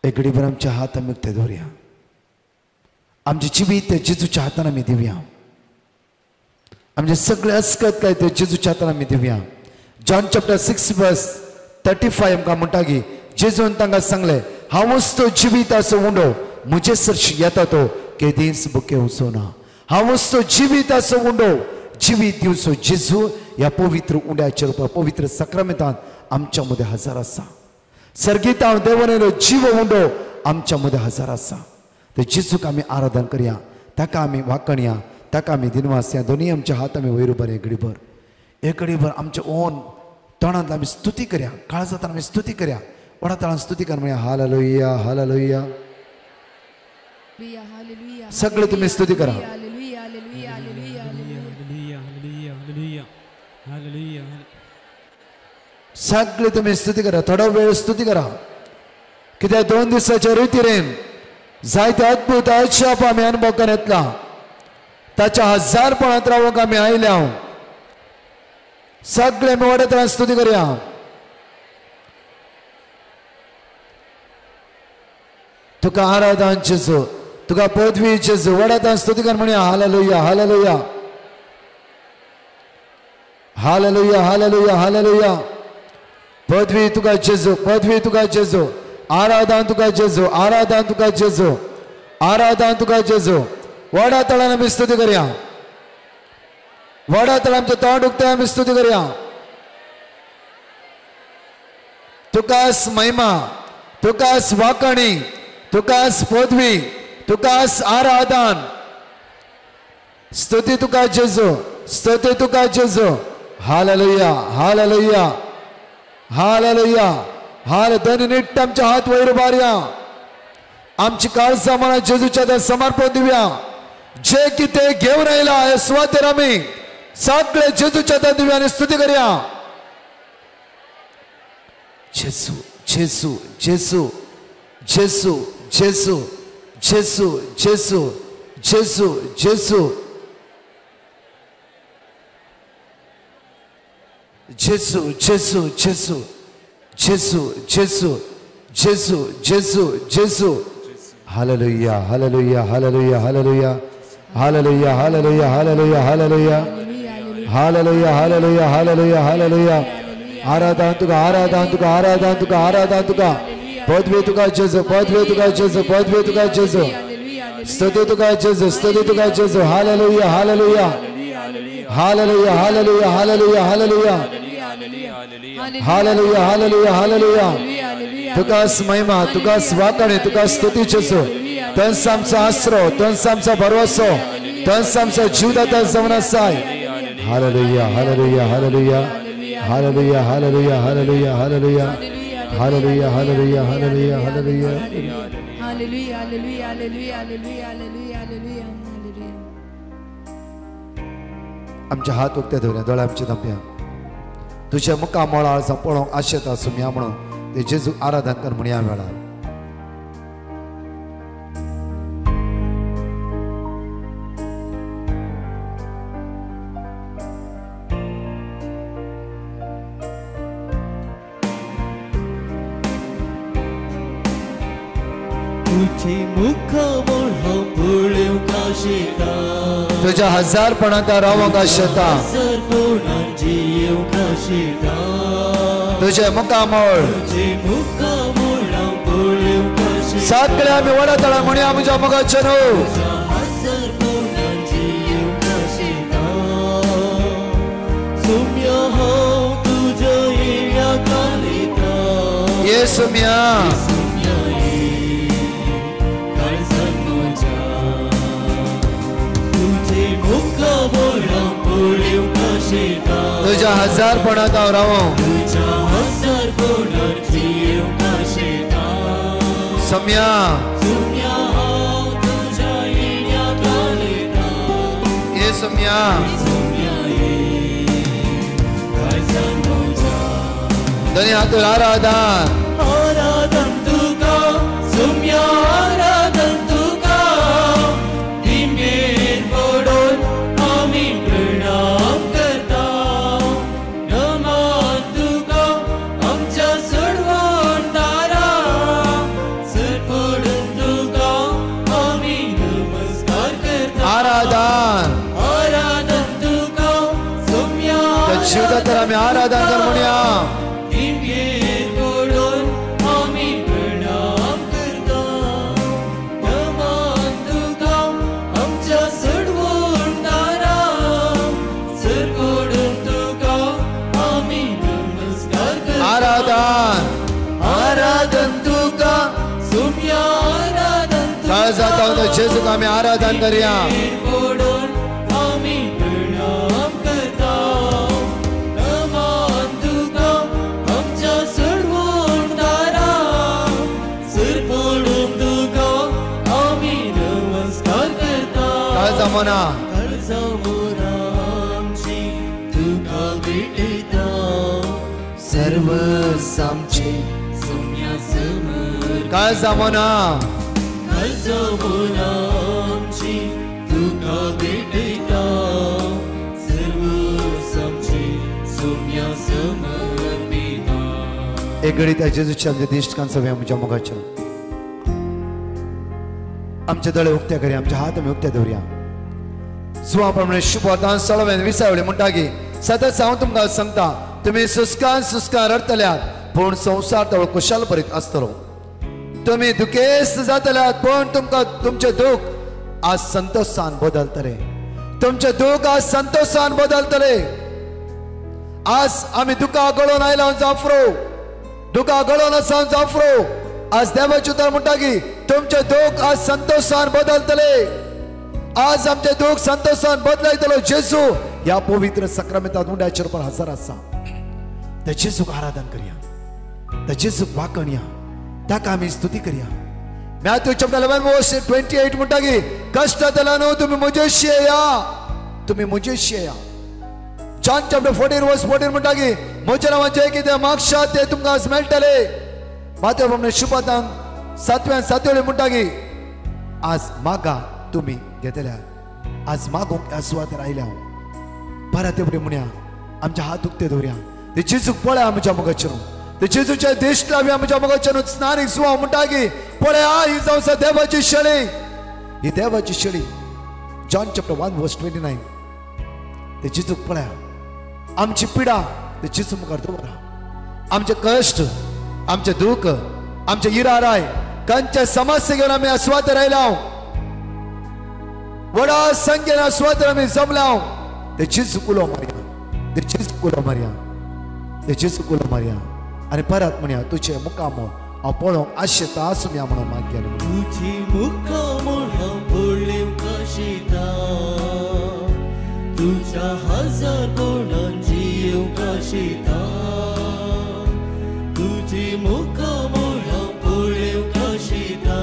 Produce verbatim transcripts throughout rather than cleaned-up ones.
एक घडीभर आमच्या हात आमी ते दवरया. आमचे जिवीत ते जेजूच्या हातान आमी दिवया. आमचे सगळे अस्कत काय ते जेजूच्या हातान आमी दिवया. John chapter six verse thirty five आमकां म्हणटा की जेजून तांकां सांगले हांवूच तो जिवीत असो उंडो मुझेसर येता तो केदींच बुके वचोना. हांवूच तो जिवीत असो उंडो जिवीत दिवचो जेजू ह्या पवित्र उंड्याचेर पवित्र सक्रमेंतांत आमच्या मदें हजर आसा. सर्गीत हांव देवान जीव उंडो आमच्या मदें हजर आसा. ते जेजूक आमी आराधन करया. ताका आमी वाकणया. ताका आमी दिनवास या दोनी आमच्या हात आमी वयर उबार एक घडीभर एक घडीभर आमचे ओन तोंडांत आमी स्तुती करया. काळजांत आमी स्तुती करया. वडा तळान स्तुती कर म्हणया हालेलुया हालेलुया. सगळे तुम्ही स्तुती करा. सगळे तुम्ही स्तुती करा. थोडा वेळ स्तुती करा. कित्याक दोन दिसाच्या रितीरेन जायते अद्भुत अक्षाप आमी अनुभव करून येतला. ताच्या हजारपणांत रावूंक आमी आयल्या. सगळे आमी व्हडा तळान स्तुती करया. तुका आराधन जेजू. तुका पदवी जेजू. व्हडा तळान स्तुती कर म्हणया हालेलुया हालेलुया हालेलुया हालेलुया हालेलुया. पदवी तुका जेजू. पदवी तुका जेजू. आराधन तुका जेजू. आराधन तुका जेजू. आराधन तुका जेजू. व्हडा तळान आमी स्तुती करया. व्हडा तळान आमचें तोंड उक्तें आमी स्तुती करया. तुकाच महिमा. तुकाच वाकणी. तुकाच पदवी. तुकाच आराधन. स्तुती तुका जेजू. स्तुती तुका जेजू. हालेलुया हालेलुया हालेलुया हाल. दोनी नीट आमचे हात वयर उबारया. आमची काळजां मना जेजूच्या समर्पण दिवया. जे कितें घेवन आयला हे सुवातेर आमी सगळे जेजूच्या हातान दिवया आनी स्तुती करया. जेजू जेजू जेजू जेजू जेजू जेजू जेजू जेजू जेजू जेजू जेजू जेजू जेजू जेजू जेजू जेजू जेजू. Hallelujah hallelujah hallelujah hallelujah hallelujah hallelujah hallelujah hallelujah hallelujah hallelujah hallelujah हालेलुया. आराधन तुका आराधन तुका आराधन तुका आराधन तुका. पदवी तुका जेजू. पदवी तुका जेजू. पदवी तुका जेजू. स्तुती तुका जेजू. स्तुती तुका जेजू. Hallelujah hallelujah hallelujah hallelujah hallelujah hallelujah hallelujah hallelujah हालेलुया. तुकाच महिमा. तुकाच वाकणे. तुका स्तुती जेजू. तंस आमचो आसरो. तंस आमचो भरवसो. तंस आमचो जीवदाता जावन आसाय. हालेलुया hallelujah hallelujah hallelujah hallelujah hallelujah hallelujah hallelujah hallelujah hallelujah hallelujah hallelujah hallelujah hallelujah hallelujah हालेलुया. आमचे हात उक्ते दवरया. दोळे आमचे धांपया. तुझे मुखा मोळार पळोवंक आशेत आसूं या म्हणून ते जेजू आराधन कर म्हण ह्या वेळार. तुझे मुखामोळ हांव पळोवंक आशेता. तुझ्या हजारपणांत रावंक आशेता. हजारपणांत जियोंक आशेता. तुझे मुखामोळ. तुझे मुखामोळ हांव पळोवंक आशेता. सगळे आमी व्हडा तळान म्हणया म्हज्या मोगाचे न्हू. हजारपणांत जियोंक आशेता. सुम्या हांव तुज्या येण्याक आलेता. येसू म्या. तुझ्या हजारपणांत हांव रावूं. सम्या ये सम्या. दोनी हातून आराधन. आराधन तुका सम्या. आराधन तुका. दिमेर पडोन आमी प्रणाम करता. नमन तुका आमच्या सडवण दारा. सर आराधन आराधन तुका सोम्या त्या जीवितात तर आम्ही आराधन कर म्हणूया दिव्येर पडून आमी प्रणाम करता नमन तुका आमच्या सडवण दारां सर पडून तुका आमी नमस्कार करता आराधन आराधन तुका सोम्या आराधन काय जाता होता जेजूक आम्ही आराधन करूया पडून आमी प्रणाम करता नमन तुका आमच्या सडवण दारां सर पडून तुका आमी नमस्कार करता काय जमना कर्जा मोरांची तुका भेटयता सर्व आमचे सोम्या समर काय जमना कर्जा मोरांची तुका भेटयता सर्व आमचे सोम्या समर्पिता एक घडी त्या जेजूच्या आमच्या दिश्टकांचा वे आमच्या मुखाच्या आमचे दळे उक्त्या करूया आमचे हात आमी उक्त्या दवरया सुवा प्रमाणे शुभ वरदान सळवेन विसावळे म्हणटा की सतत हांव तुमकां सांगता तुम्ही सुस्कान सुस्कान रडतल्यात पूण संवसार तवळ कुशाल भरीत आसतलो तुम्ही दुखेस्त जातल्यात पूण तुमकां तुमचे दूख आज संतोषान बदलतले तुमचे दूख आज संतोषान बदलतले आज आमी दुखा गळोन आयला जाफरो दुखा गळोन आसा जाफरो आज देवाचे उतर म्हणटा की तुमचे दूख आज संतोषान बदलतले आज आमचे दूख संतोषान बदलायतलो जेजू ह्या पवित्र सक्रामेंतांत उंड्याचेर पर हजर आसा त्या जेजूक आराधन करया त्या जेजूक वाकणया ताका आमी स्तुती करया Matthew chapter eleven verse twenty eight म्हणटा की कष्ट जाल्या न्हू तुमी म्हजेशी येया तुमी म्हजेशी येया John chapter fourteen verse fourteen म्हणटा की म्हज्या नांवान जे कितें मागशात ते तुमकां आज मेळटले मातये प्रमाणे शुभातांक सातव्यान सातवळे म्हणटा की आज मागा तुमी घेतल्या आज मागोंक ह्या सुवातेर आयल्या परत एवढे म्हणया आमचे हात उक्ते दवरया ते जेजूक पळया आमच्या मुखाचेर ते जेजूचे दिश्ट लावया आमच्या मुखाचेर स्नानीक सुवा म्हणटा की पळया ही जावं देवाची शेळी ही देवाची शेळी John chapter one verse twenty nine ते जेजूक पळया आमची पिडा ते जेजू मुखार दवरा आमचे कश्ट आमचे दुख आमचे इराराय खंयचे समस्या घेवन आमी ह्या सुवातेर आयल्या व्हडा संख्येन ह्या सुवातेर आमी जमल्या ते जेजूक उलो मारया ते जेजूक उलो मारया ते जेजूक उलो मारया आनी परत म्हणया तुझे मुखामोळ हांव पळोवंक आशेता आसुया म्हणून मागया तुझी मुखामोळ हांव पळोवंक आशेता तुझ्या हजार कोणांची येवंक आशेता तुझी मुखामोळ हांव पळोवंक आशेता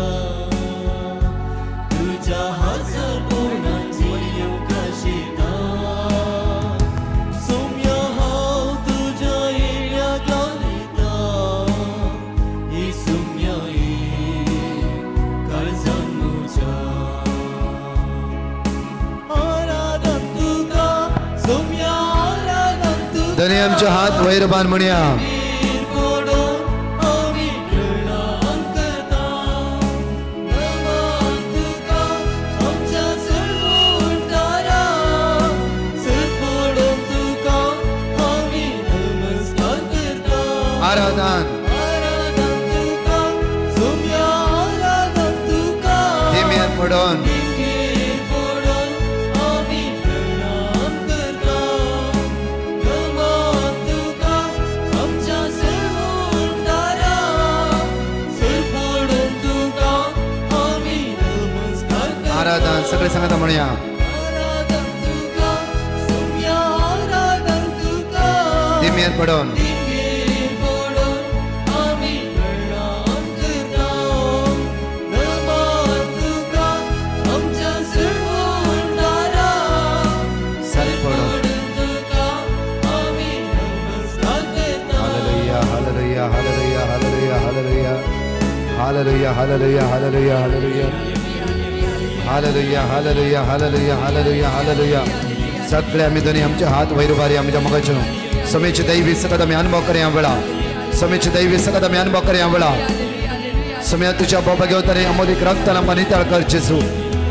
तुझ्या हजार कोणांची येवंक आशेता सोम्या हांव तुझ्या येण्याक लायता ही सोम्या ये काळजान म्हज्या आराधन तुका सोम्या आराधन तुका धनी आमचे हात वयर बांद म्हणया आराधन दिम्यान पडोन आराधन सगळे सांगता म्हणया दिम्यान पडोन Hallelujah, hallelujah, hallelujah, hallelujah. Hallelujah, hallelujah, hallelujah, hallelujah, hallelujah. सगळे आम्ही दोन्ही आमचे हात वयर उबारी आमच्या मुखाचे समेचे दैवी सकत आम्ही अनुभव करया वेळा समेचे दैवी सकत आम्ही अनुभव करया वेळा समय तुझ्या बाबा घेवता रे अमोलिक रक्तान आमकां नितळ कर जेजू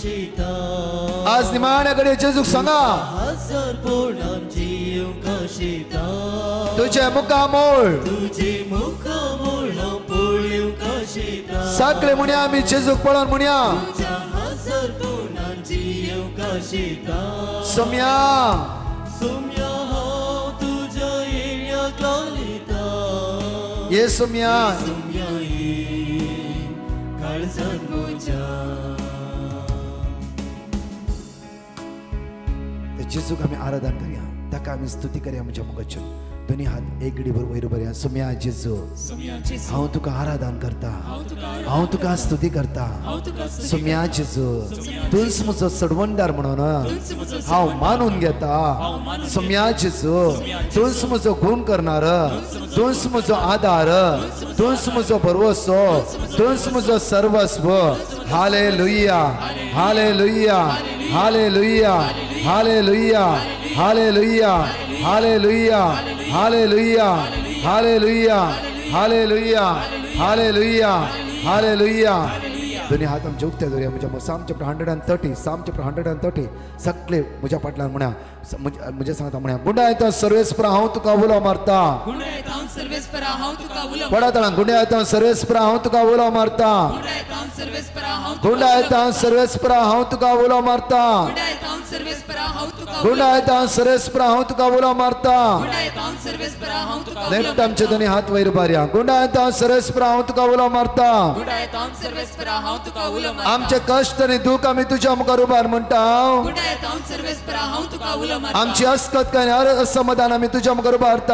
कशिता आज निमाण्याकडे जेजूक सांगा हजार पोळान जीव कशिता तुझे मुखामोळ तुझे मुखामोळ पोळ्यो कशिता सगळे म्हणया आम्ही जेजूक पळोन म्हणया तुझ्या हजार पोळान जीव कशिता सोम्या सोम्या हांव तुझ्या येण्याक लालिता ये सोम्या सोम्या ये काळजान म्हज्या जेजूक आम्ही आराधन करूया ताका आम्ही स्तुती करूया म्हज्या मुखाच्या दोन्ही हात एक घडी वयर भरया सोम्या जेजू हांव तुका आराधन करता हांव तुका स्तुती करता सोम्या जेजू तूंच म्हजो सडवणदार म्हणून हांव मानून घेता सोम्या जेजू तूंच म्हजो गुण करणार तूंच म्हजो आधार तूंच म्हजो भरवसो तूंच म्हजो सर्वस्व हालेलुया hallelujah hallelujah hallelujah hallelujah hallelujah hallelujah hallelujah hallelujah hallelujah हालेलुया दोन्ही हात आमचे उक्ते धरूया म्हज्या psalm chapter hundred and thirty psalm chapter hundred and thirty सगळे म्हज्या फाटल्यान म्हणा म्हज्या सांगता म्हणा गुंडा येता सर्वेस्परा हांव तुका उलो मारता पडा तळा गुंडा येता सर्वेस्परा हांव तुका उलो मारता गुंडा येता सर्वेस्परा हांव तुका उलो मारता गुंडा येता सर्वेस्परा हांव तुका उलो मारता नेक्स्ट आमचे दोन्ही हात वयर बारया गुंडा येता सर्वेस्परा हांव तुका उलो मारता आमचे कष्ट आनी दुख आमी तुज्या मुखार उबार म्हणटा आमची अस्कत काय असमाधान आमी तुज्या मुखार उबारता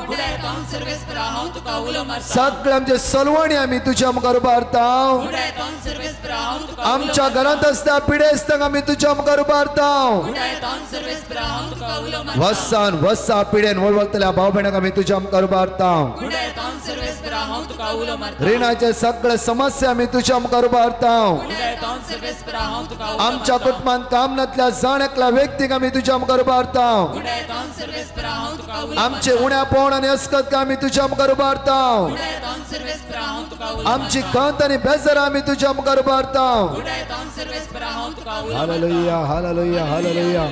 सगळे आमचे सलवणी आमी तुज्या मुखार उबारता आमच्या घरांत आसता पिडेस्तांक आमी तुज्या मुखार उबारता वसान वसा पिडेन वळवळतल्या भाव भयणांक आमी तुज्या मुखार उबारता रिणाचे सगळे समस्या आमी तुज्या मुखार उबारता आमच्या कुटुंबात काम नातल्या जाण एकल्या व्यक्तीक आमी तुज्या मुखार उबारता आमचे उण्या पोवण आनी अस्कत आमी तुज्या मुखार उबारता आमची खंत आनी बेजार आमी तुज्या मुखार उबारता हालेलुया हालेलुया हालेलुया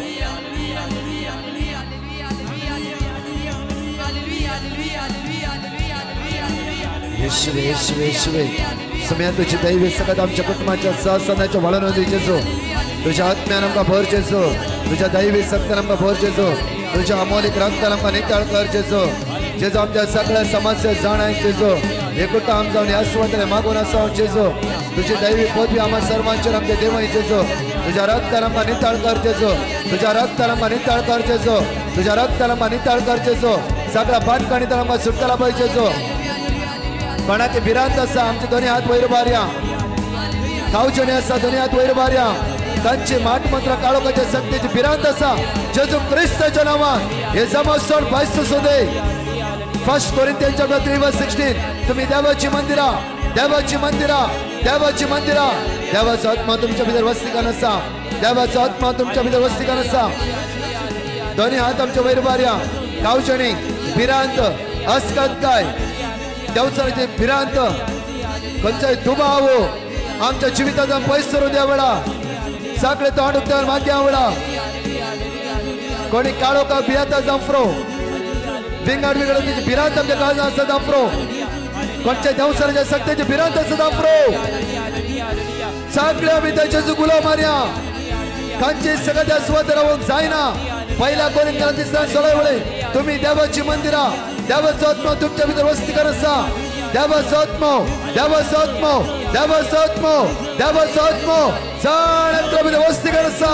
येशुवे येशुवे येशुवे समय तुझी दैवी सगळ्यात आमच्या कुटुंबाच्या सहसनाच्या वळण जेजू तुझ्या आत्म्यान आमकां भर जेजू तुझ्या दैवी सत्यान आमकां भर जेजू तुझ्या अमोलिक रक्तान आमकां नितळ कर जेजू जेजू आमच्या सगळ्या समस्या जाणाय जेजू एकूच आम जावन आस्वादने मागून आसा जेजू तुझी दैवी पदवी आम्हा सर्वांचेर आमचे देवय जेजू तुझ्या रक्तान आमकां नितळ कर जेजू तुझ्या रक्तान आमकां नितळ कर जेजू तुझ्या रक्तान आमकां नितळ कर जेजू सगळ्या पाटकाणीतल्यान आमकां सुटकारा पळय जेजू कोणाचे भिरांत आसा आमचे दोन्ही हात वयर बारया खावचें आसा दोन्ही हात वयर बारया तांची माट मंत्र काळोखाच्या शक्तीची भिरांत आसा जेजू क्रिस्ताच्या नांवान हे जमोत्सव भायस सोदे first Corinthians chapter three verse sixteen तुम्ही देवाची मंदिरा देवाची मंदिरा देवाची मंदिरा देवाचो आत्मा तुमच्या भितर वस्तिकान आसा देवाचो आत्मा तुमच्या भितर वस्तिकान आसा दोन्ही हात आमचे वयर बारया खावचें भिरांत अस्कत काय देवचाचे भिरांत खंयचोय दुबाव आमच्या जिवितांतल्यान पयस करून द्या वेळा सगळे तोंड उक्तान मागया वेळा कोणी काळोखा भियेता जांफ्रो विंगड विंगड भिरांत आमच्या काळजांत आसा जांफ्रो कोणच्या देवचाराच्या सक्तीची भिरांत आसा जांफ्रो सगळे आमी तेजेचो गुलाम मारया खंयची सगळ्या स्वत रावूंक जायना पहिल्या कोरिंथीयांत दिसता सोळा वळे तुम्ही देवाची मंदिरा देवाचो आत्मा तुमच्या भितर वस्तिकार आसा देवाचो आत्मा देवाचो आत्मा देवाचो आत्मा देवाचो आत्मा जाण एकल्या भितर वस्तिकार आसा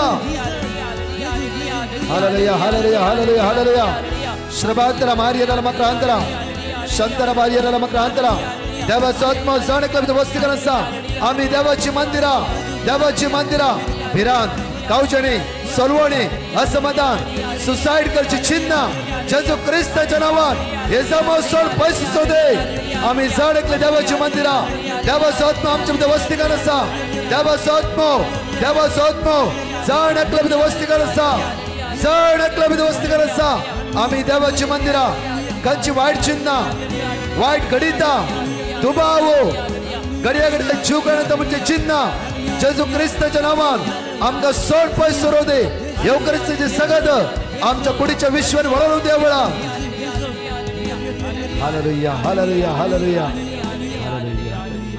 हालेलुया हालेलुया हालेलुया हालेलुया श्रबांतरा मारियला मक्रांतरा शंतरा मारियला मक्रांतरा देवाचो आत्मा जाण एकल्या भितर वस्तिकार आसा आमी देवाची मंदिरा देवाची मंदिरा भिरांत कावचणी सलवणी असमाधान सुसाइड करची चिन्ह जेजू क्रिस्ताच्या नावान हे जमोत्सव पयस सोदे आमी जण एकले देवाची मंदिरा देवाचो आत्मा आमच्या भितर वस्तिकार आसा देवाचो आत्मा देवाचो आत्मा जण एकल्या भितर वस्तिकार आसा जण एकल्या भितर वस्तिकार आसा आमी देवाची मंदिरा खंयची वायट चिन्ह वायट घडिता दुबाव घडये घडये जीव करता म्हणजे चिन्ह जेजू ख्रिस्ताच्या नावान आमकां सोड पयस सरो दे येवकरिस्ताचे सगत आमच्या कुडीच्या विश्वान वळवू दे वळा हालेलुया हालेलुया हालेलुया हालेलुया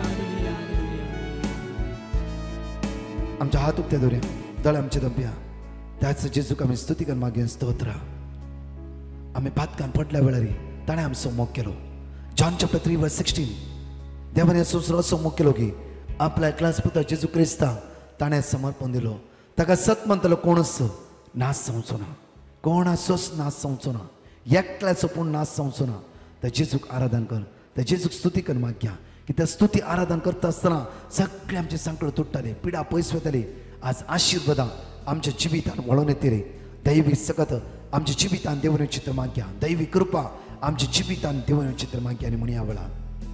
आमच्या हात उक्ते दवरया दळ आमचे दंप्या त्याच जेजूक आमी स्तुती करून मागया स्तोत्र आमी पातकान पडल्या वेळार ताणें आमचो मोग केलो John chapter three verse sixteen देवान असो असो मोग केलो की आपल्या एकल्याच पुत्र जेजू क्रिस्ता ताणें समर्पण दिलो ताका सत म्हणटलो कोणच नाश जावचो ना कोणाचोच नाश जावचो ना एकल्याचो पूण नाश जावचो ना त्या जेजूक आराधन कर त्या जेजूक स्तुती कर मागया की त्या स्तुती आराधन करता आसतना सगळे आमचे सांकळ तुटताले पिडा पयस वताली आज आशीर्वादां आमच्या जिवितान वळून येतली दैवी सकत आमच्या जिवितान देवून चित्र मागया दैवी कृपा आमच्या जिवितान देवून चित्र मागया आनी म्हणया वेळा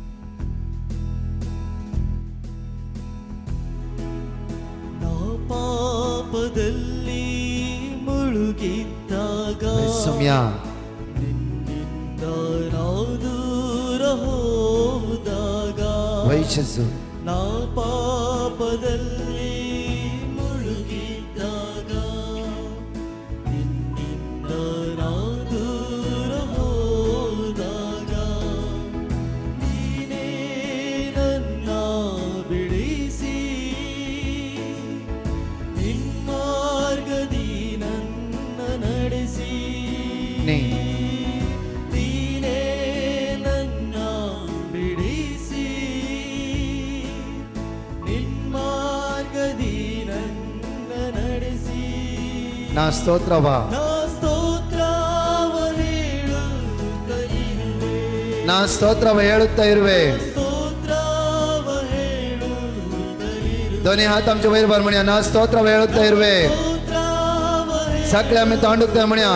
ಪಾಪದಲ್ಲಿ ಮುಳುಗಿದ್ದಾಗ ಸಮಯ ನಿನ್ನಿಂದ ನಾವು ದೂರ ಹೋದಾಗ ವೈಶಸ್ಸು ನಾ ಪಾಪದಲ್ಲಿ ಮುಳುಗಿದ್ದಾಗ ನಿನ್ನಿಂದ ನಾವು ದೂರ ಹೋದಾಗ ನೀನೇ ನನ್ನ ಬಿಡಿಸಿ ಮಾರ್ಗದಿ ನನ್ನ ನಡೆಸಿ ನೀನೇ ನನ್ನ ಬಿಡಿಸಿ ನಿನ್ಮಾರ್ಗದಿ ನನ್ನ ನಡೆಸಿ ನಾ ಸ್ತೋತ್ರವ ನಾ ಸ್ತೋತ್ರವ ಹೇಳುತ್ತಾ ಇರುವೆ ನಾ ಸ್ತೋತ್ರವ ಹೇಳುತ್ತಾ ಇರುವೆ ಸ್ತೋತ್ರವ ಹೇಳುತ್ತಾ ಇರುವೆ दोन्ही हात आमच्या वयर भर म्हणया ना स्तोत्र वेळता इरवे सगळे आम्ही तांडुकता म्हणया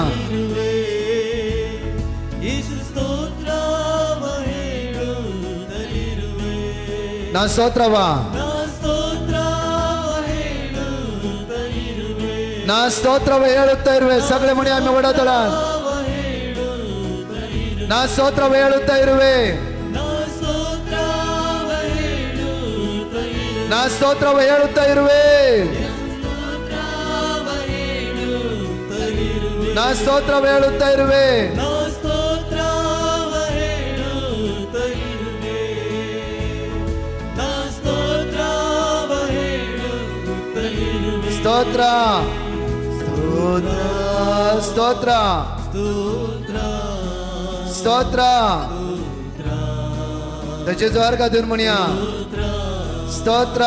ना स्तोत्रवा ना स्तोत्र वेळता इरवे सगळे म्हणया आम्ही वडतळा ना स्तोत्र वेळता इरवे ನಾ ಸ್ತೋತ್ರವ ಹೇಳುತ್ತಾ ಇರುವೆ ನಾ ಸ್ತೋತ್ರವ ಹೇಳುತ್ತಾ ಇರುವೆ ಸ್ತೋತ್ರ ಸ್ತೋತ್ರ ಸ್ತೋತ್ರ त्याचे जोर का देऊन म्हणया स्तोत्र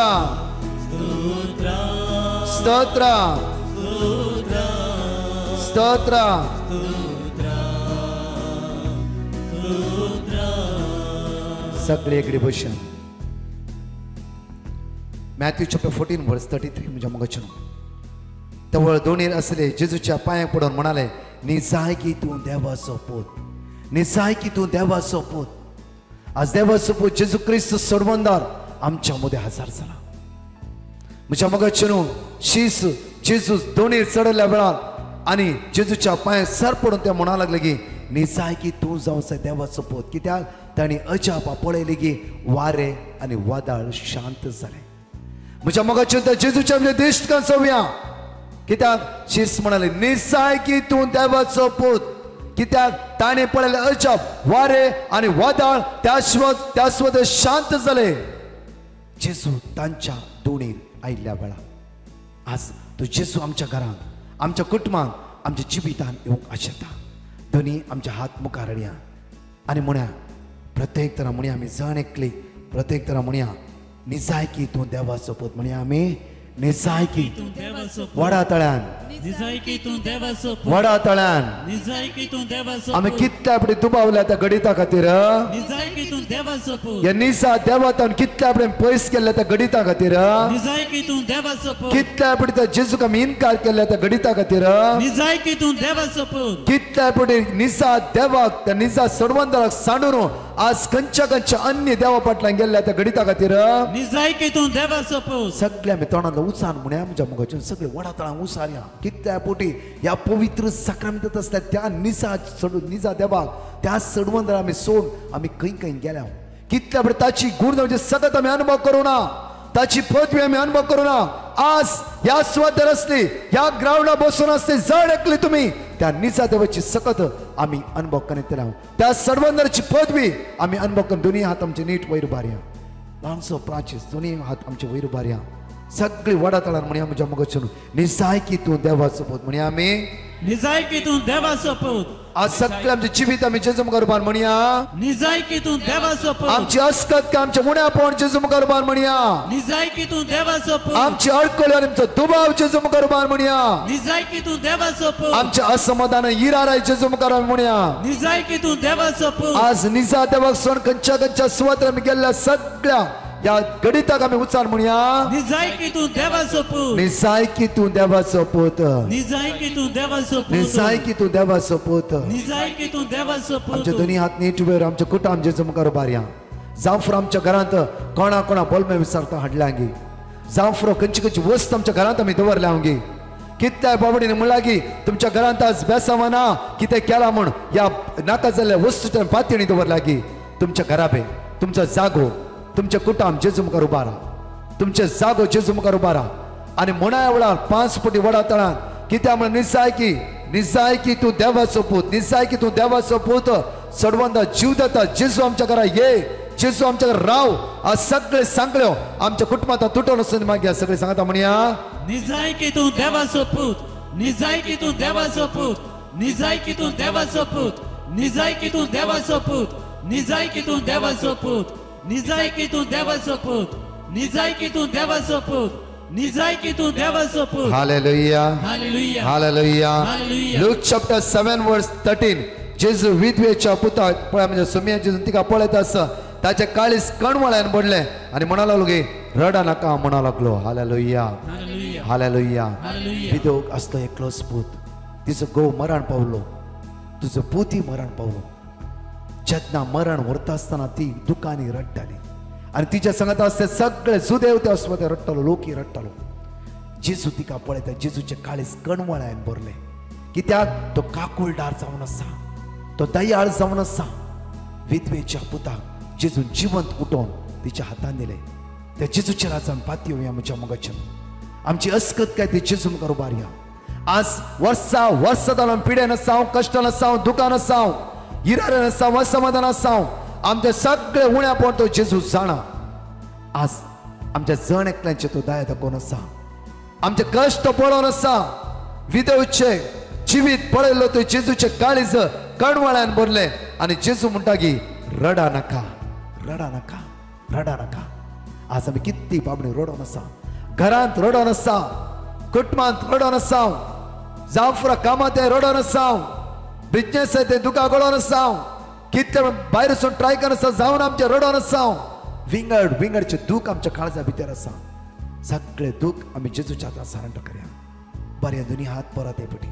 स्तोत्र स्तोत्र सगळे एकडी बसया Matthew chapter fourteen verse thirty three म्हणजे मगच तवळ दोनीर असले जेजूच्या पांयाक पडून म्हणाले निजाय की तू देवाचो पूत निजाय की तू देवाचो पूत आज देवाचो पूत जेजू क्रिस्त सोडवंदार आमच्या मध्ये हजार जाला म्हज्या मगाचेनू शीस जेजू दोनी चढल्या वेळार आनी जेजूच्या पांयाक सर पडून ते म्हणा लागले की निजाय की तूं जावं देवाचो पूत कित्याक तांणी अजापा पळयली की वारे आनी वादळ शांत जाले म्हज्या मगाचेन त्या जेजूच्या दिश्ट चोवया कित्याक शीस म्हणाले निजाय की तूं देवाचो पूत कित्याक ताणें पळयले अजाप वारे आनी वादळ त्यास्वत त्यास्वत शांत जाले जेजू तांच्या दोणीर आयिल्ल्या वेळा आज तो जेजू आमच्या घरांत आमच्या कुटुंबांत आमच्या जिवितान येवंक आशेता दोनी आमच्या हात मुखार हाडया आनी म्हण्या प्रत्येक तरा म्हण्या आमी जण एकली प्रत्येक तरा म्हण्या निजाय की तूं देवाचो पूत म्हण्या आमी निजाय की वडा तळ्यान निजाय की तूं देवाचो वडा तळ्यान निजाय की तूं देवाचो आमी कितल्या आपणे दुबावल्या त्या गणिता खातीर निजाय की तूं देवाचो पूत या निसा देवातान कितल्या आपणे पयस केल्ल्या त्या गणिता खातीर निजाय की तूं देवाचो पूत कितल्या आपणे त्या जेजूक आमी इन्कार केल्ल्या त्या गणिता खातीर निजाय की तूं देवाचो पूत कितल्या आपणे निसा देवाक त्या निसा सोडवंदाराक सांडून आज खंयच्या खंयच्या अन्य देवा फाटल्यान गेल्ल्या त्या गणिता खातीर निजाय की तूं देवाचो पूत सगळे आमी तोंडांतलो उसान म्हण्या आमच्या मुखाच्यान सगळे वडातळांक उसारया कितल्या पोटी ह्या पवित्र साक्रामेंत आसता त्या निसा सोडून निजा देवाक त्या सोडवंदार आमी सोड आमी खंय खंय गेल्या कितल्या बरें ताची गुण म्हणजे सतत आमी अनुभव करूं ना, ताची पदवी आमी अनुभव करूं ना. आज ह्या सुवातेर असली, ह्या ग्राउंडार बसून असली जड एकली तुम्ही त्या निजा देवाची सकत आमी अनुभव करीत राहू. त्या सर्वंदराची पदवी आमी अनुभव करून दोन्ही हात आमचे नीट वयर उबारया, ल्हानसो प्राचीस दोन्ही हात आमचे वयर उबारया. सगळी वडातळान म्हणया म्हज्या मगजून निजाय की तूं देवाचो पूत म्हणया आमी, निजाय की तूं देवाचो पूत. आज सगळे आमचे जिवीत आमी जेजू मुखार उबार म्हणया, निजाय की तूं देवाचो पूत. आमची अस्कत काय आमच्या उण्यापण जेजू मुखार उबार म्हणया, निजाय की तूं देवाचो पूत. आमची अडकळी आनी आमचो दुबाव जेजू मुखार उबार म्हणया, निजाय की तूं देवाचो पूत. आमचे असमाधान इराराय जेजू मुखार आमी म्हणया. निजाय की तूं देवाचो पूत. आज निजा देवाक सोड खंयच्या खंयच्या सुवातेर आमी गेल्ल्या सगळ्या या गणिताक आमी उच्चार म्हणया, निजाय की तूं देवाचो पूत. निजाय की तूं देवाचो पूत, निजाय की तूं देवाचो पूत. निजाय की तूं देवाचो पूत. निजाय की तूं देवाचो पूत. आमचे दोन्ही हात नीट वेर आमचे कुटुंब जेजू मुखार उबारया. जावं फुरो आमच्या घरांत कोणा कोणा बोलमे विचारता हाडल्या गी, जावं फुरो खंयची खंयची वस्त आमच्या घरांत आमी दवरल्या गी. कित्याय बाबडीने म्हणला की तुमच्या घरांत आज बेसांव ना कितें केला म्हण ह्या नाका जाल्ल्या वस्तूच्या पातयेनी दवरल्या की तुमच्या घराबे तुमचो जागो तुमचे कुटुंब जेजू मुखार उबारा, तुमचे जागो जेजू मुखार उबारा. आनी म्हणा वेळार पांच पटी वडा तळान कित्या म्हण निजाय की निजाय की तूं देवाचो पूत, निजाय की तूं देवाचो पूत. सडवंदा जीव देता जेजू आमच्या घरा ये, जेजू आमच्या घरा राव. आज सगळे सांगल्यो आमच्या कुटुंबात तुटून वचून मागया सगळे सांगता म्हणया, निजाय की तूं देवाचो पूत. निजाय की तूं देवाचो पूत. निजाय की तूं देवाचो पूत. निजाय की तूं देवाचो पूत. निजाय की तूं देवाचो पूत. निजाय की तूं देवाचो पूत. निजाय की तूं देवाचो पूत. निजाय की तूं देवाचो पूत. हालेलुया हालेलुया. हालेलुया. हालेलुया. Luke chapter seven verse thirteen. जेजू विधवेच्या पुताक पळय म्हणजे सुमया जेजू तिका पळयत आसा ताचे काळीस कणवळ्यान पडले आनी म्हणा लागलो गे रडा नाका म्हणा लागलो. हालेलुया हालेलुया. हालेलुया. हालेलुया. विधवक असलो एकलोच पूत, तिचो घोव मरण पावलो, तुजो पुती मरण पावलो. जेन्ना मरण व्हरता आसतना ती दुकानी रडटाली आनी तिच्या सांगता आसता सगळे सुदैव ते आसता ते रडटालो, लोकी रडटालो. जेजू तिका पळयता जेजूचे काळीस कणवळ्यान भरले. कित्याक तो काकुळदार जावन आसा, तो दयाळ जावन आसा. विधवेच्या पुताक जेजून जिवंत उठोवन तिच्या हातान दिले. त्या जेजूच्या राजान पातयेवया म्हज्या मोगाच्यान. आमची अस्कत काय ती जेजू मुखार उबारया. आज वर्सां वर्सां जावन पिडेन आसां, कश्टान आसां, दुकान आसां, इरारान आसां, असमाधान आसां, आमचे सगळे उण्यापण तो जेजू जाणा. आज आमच्या जण एकल्यांचे तो दया दाखोवन आसा, आमचे कश्ट पळोवन आसा. विधवेचे जिवीत पळयलो तो जेजूचे काळीज कणवळ्यान भरले आनी जेजू म्हणटा की रडा नाका, रडा नाका, रडा नाका. आज आमी कितली बाबडी रडोन आसा, घरांत रडोन आसा, कुटुंबांत रडोन आसा, जावं फुरा कामांत रडोन आसा, बिजनेस ते दुका गळोन आसा, कितले भायर वचून ट्राय करन आसा, जावन आमचे रडोन आसा. विंगड विंगडचे दूख आमच्या काळजा भितर आसा. सगळे दूख आमी जेजूच्या हातान सारंट करया. बरे दोनी हात परत येपटी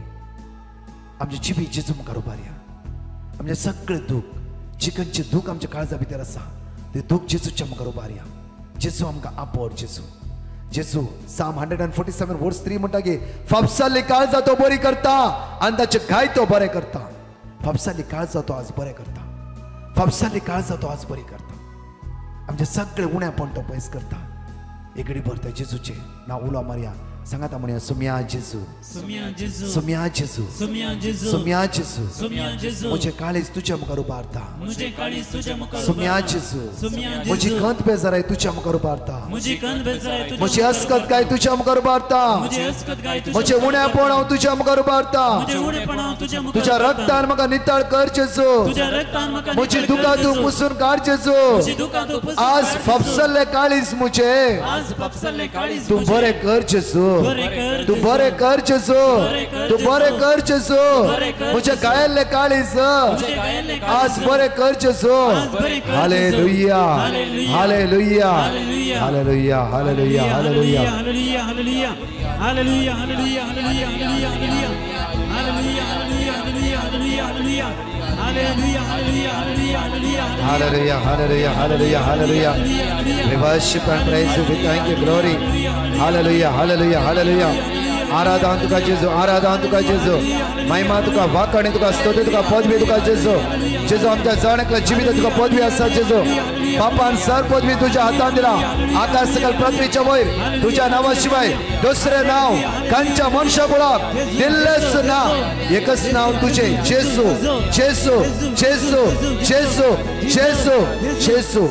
आमचे जिबी जेजू मुखार उबारया. आमचे सगळे दूख चिकनचे दूख आमच्या काळजा भितर आसा ते दूख जेजूच्या मुखार उबारया. जेजू आमकां आपड. जेजू जेजू psalm hundred and forty seven verse three म्हणटा की फापसाली काळजा तो बरी करता आनी ताचे घाय तो बरें करता. फापसाली काळजा तो आज बरें करता. फापसाली काळजा तो आज बरी करता. आमचे सगळे उण्यापण तो पयस करता. एगडी भरता जेजूचे नांव उलो मारया. सांगाता म्हणया सुम्या जेजू, सुम्या जेजू, सुम्या जेजू, सुम्या जेजू, सुम्या जेजू, सुम्या जेजू. म्हजे काळीज तुझ्या मुखार उबारता. मुझे काळीज तुझ्या मुखार सुम्या उबारता. जेजू, सुम्या म्हजी जेजू. खंत बेजाराय तुझ्या मुखार उबारता. मुझे कंद बेजाराय तुझ्या म्हजी मुखार अस्कत काय तुझ्या मुखार उबारता. मुझे अस्कत गाय तुझ्या म्हजे मुखार उण्यापण हांव तुझ्या मुखार उबारता. मुझे उणेपण हांव तुझ्या मुखार तुझ्या उबारता. रक्तान म्हाका नितळ कर जेजू. तुझ्या रक्तान म्हाका म्हजी नितळ कर दुकां तूं जेजू. पुसून काड जेजू. म्हजी दुकां तूं पुसून आज काड जेजू. फापसल्ले काळीज मुझे आज फापसल्ले काळीज तू मुझे. बरें कर जेजू. बरें कर तू जेजू. बरें कर जेजू. बरें कर तू जेजू. बरें कर जेजू. बरें कर म्हजे जेजू. गायल्ले काळीज मुझे गायल्ले आज काळीज बरें कर जेजू. आज बरें कर जेजू. Hallelujah hallelujah. Hallelujah hallelujah. Hallelujah hallelujah hallelujah. Hallelujah hallelujah hallelujah hallelujah hallelujah hallelujah hallelujah hallelujah hallelujah hallelujah hallelujah hallelujah hallelujah hallelujah हालेलुया Hallelujah, hallelujah, hallelujah, hallelujah. We worship and praise you. We thank you, glory. Hallelujah, hallelujah, hallelujah. आराधन तुका जेजू आराधन तुका जेजू महिमा तुका वाकणे तुका स्तुती तुका पदवी तुका जेजू जेजू आमच्या जणकला जिवीत तुका पदवी आसा जेजू पापान सर पदवी तुझ्या हातान दिला आकाश सकल पृथ्वीच्या वयर तुझ्या नावाशिवाय दुसरे नाव खंयच्या मनशा कुळाक दिल्लेच नाव एकच नाव तुझे जेजू जेजू जेजू जेजू जेजू जेजू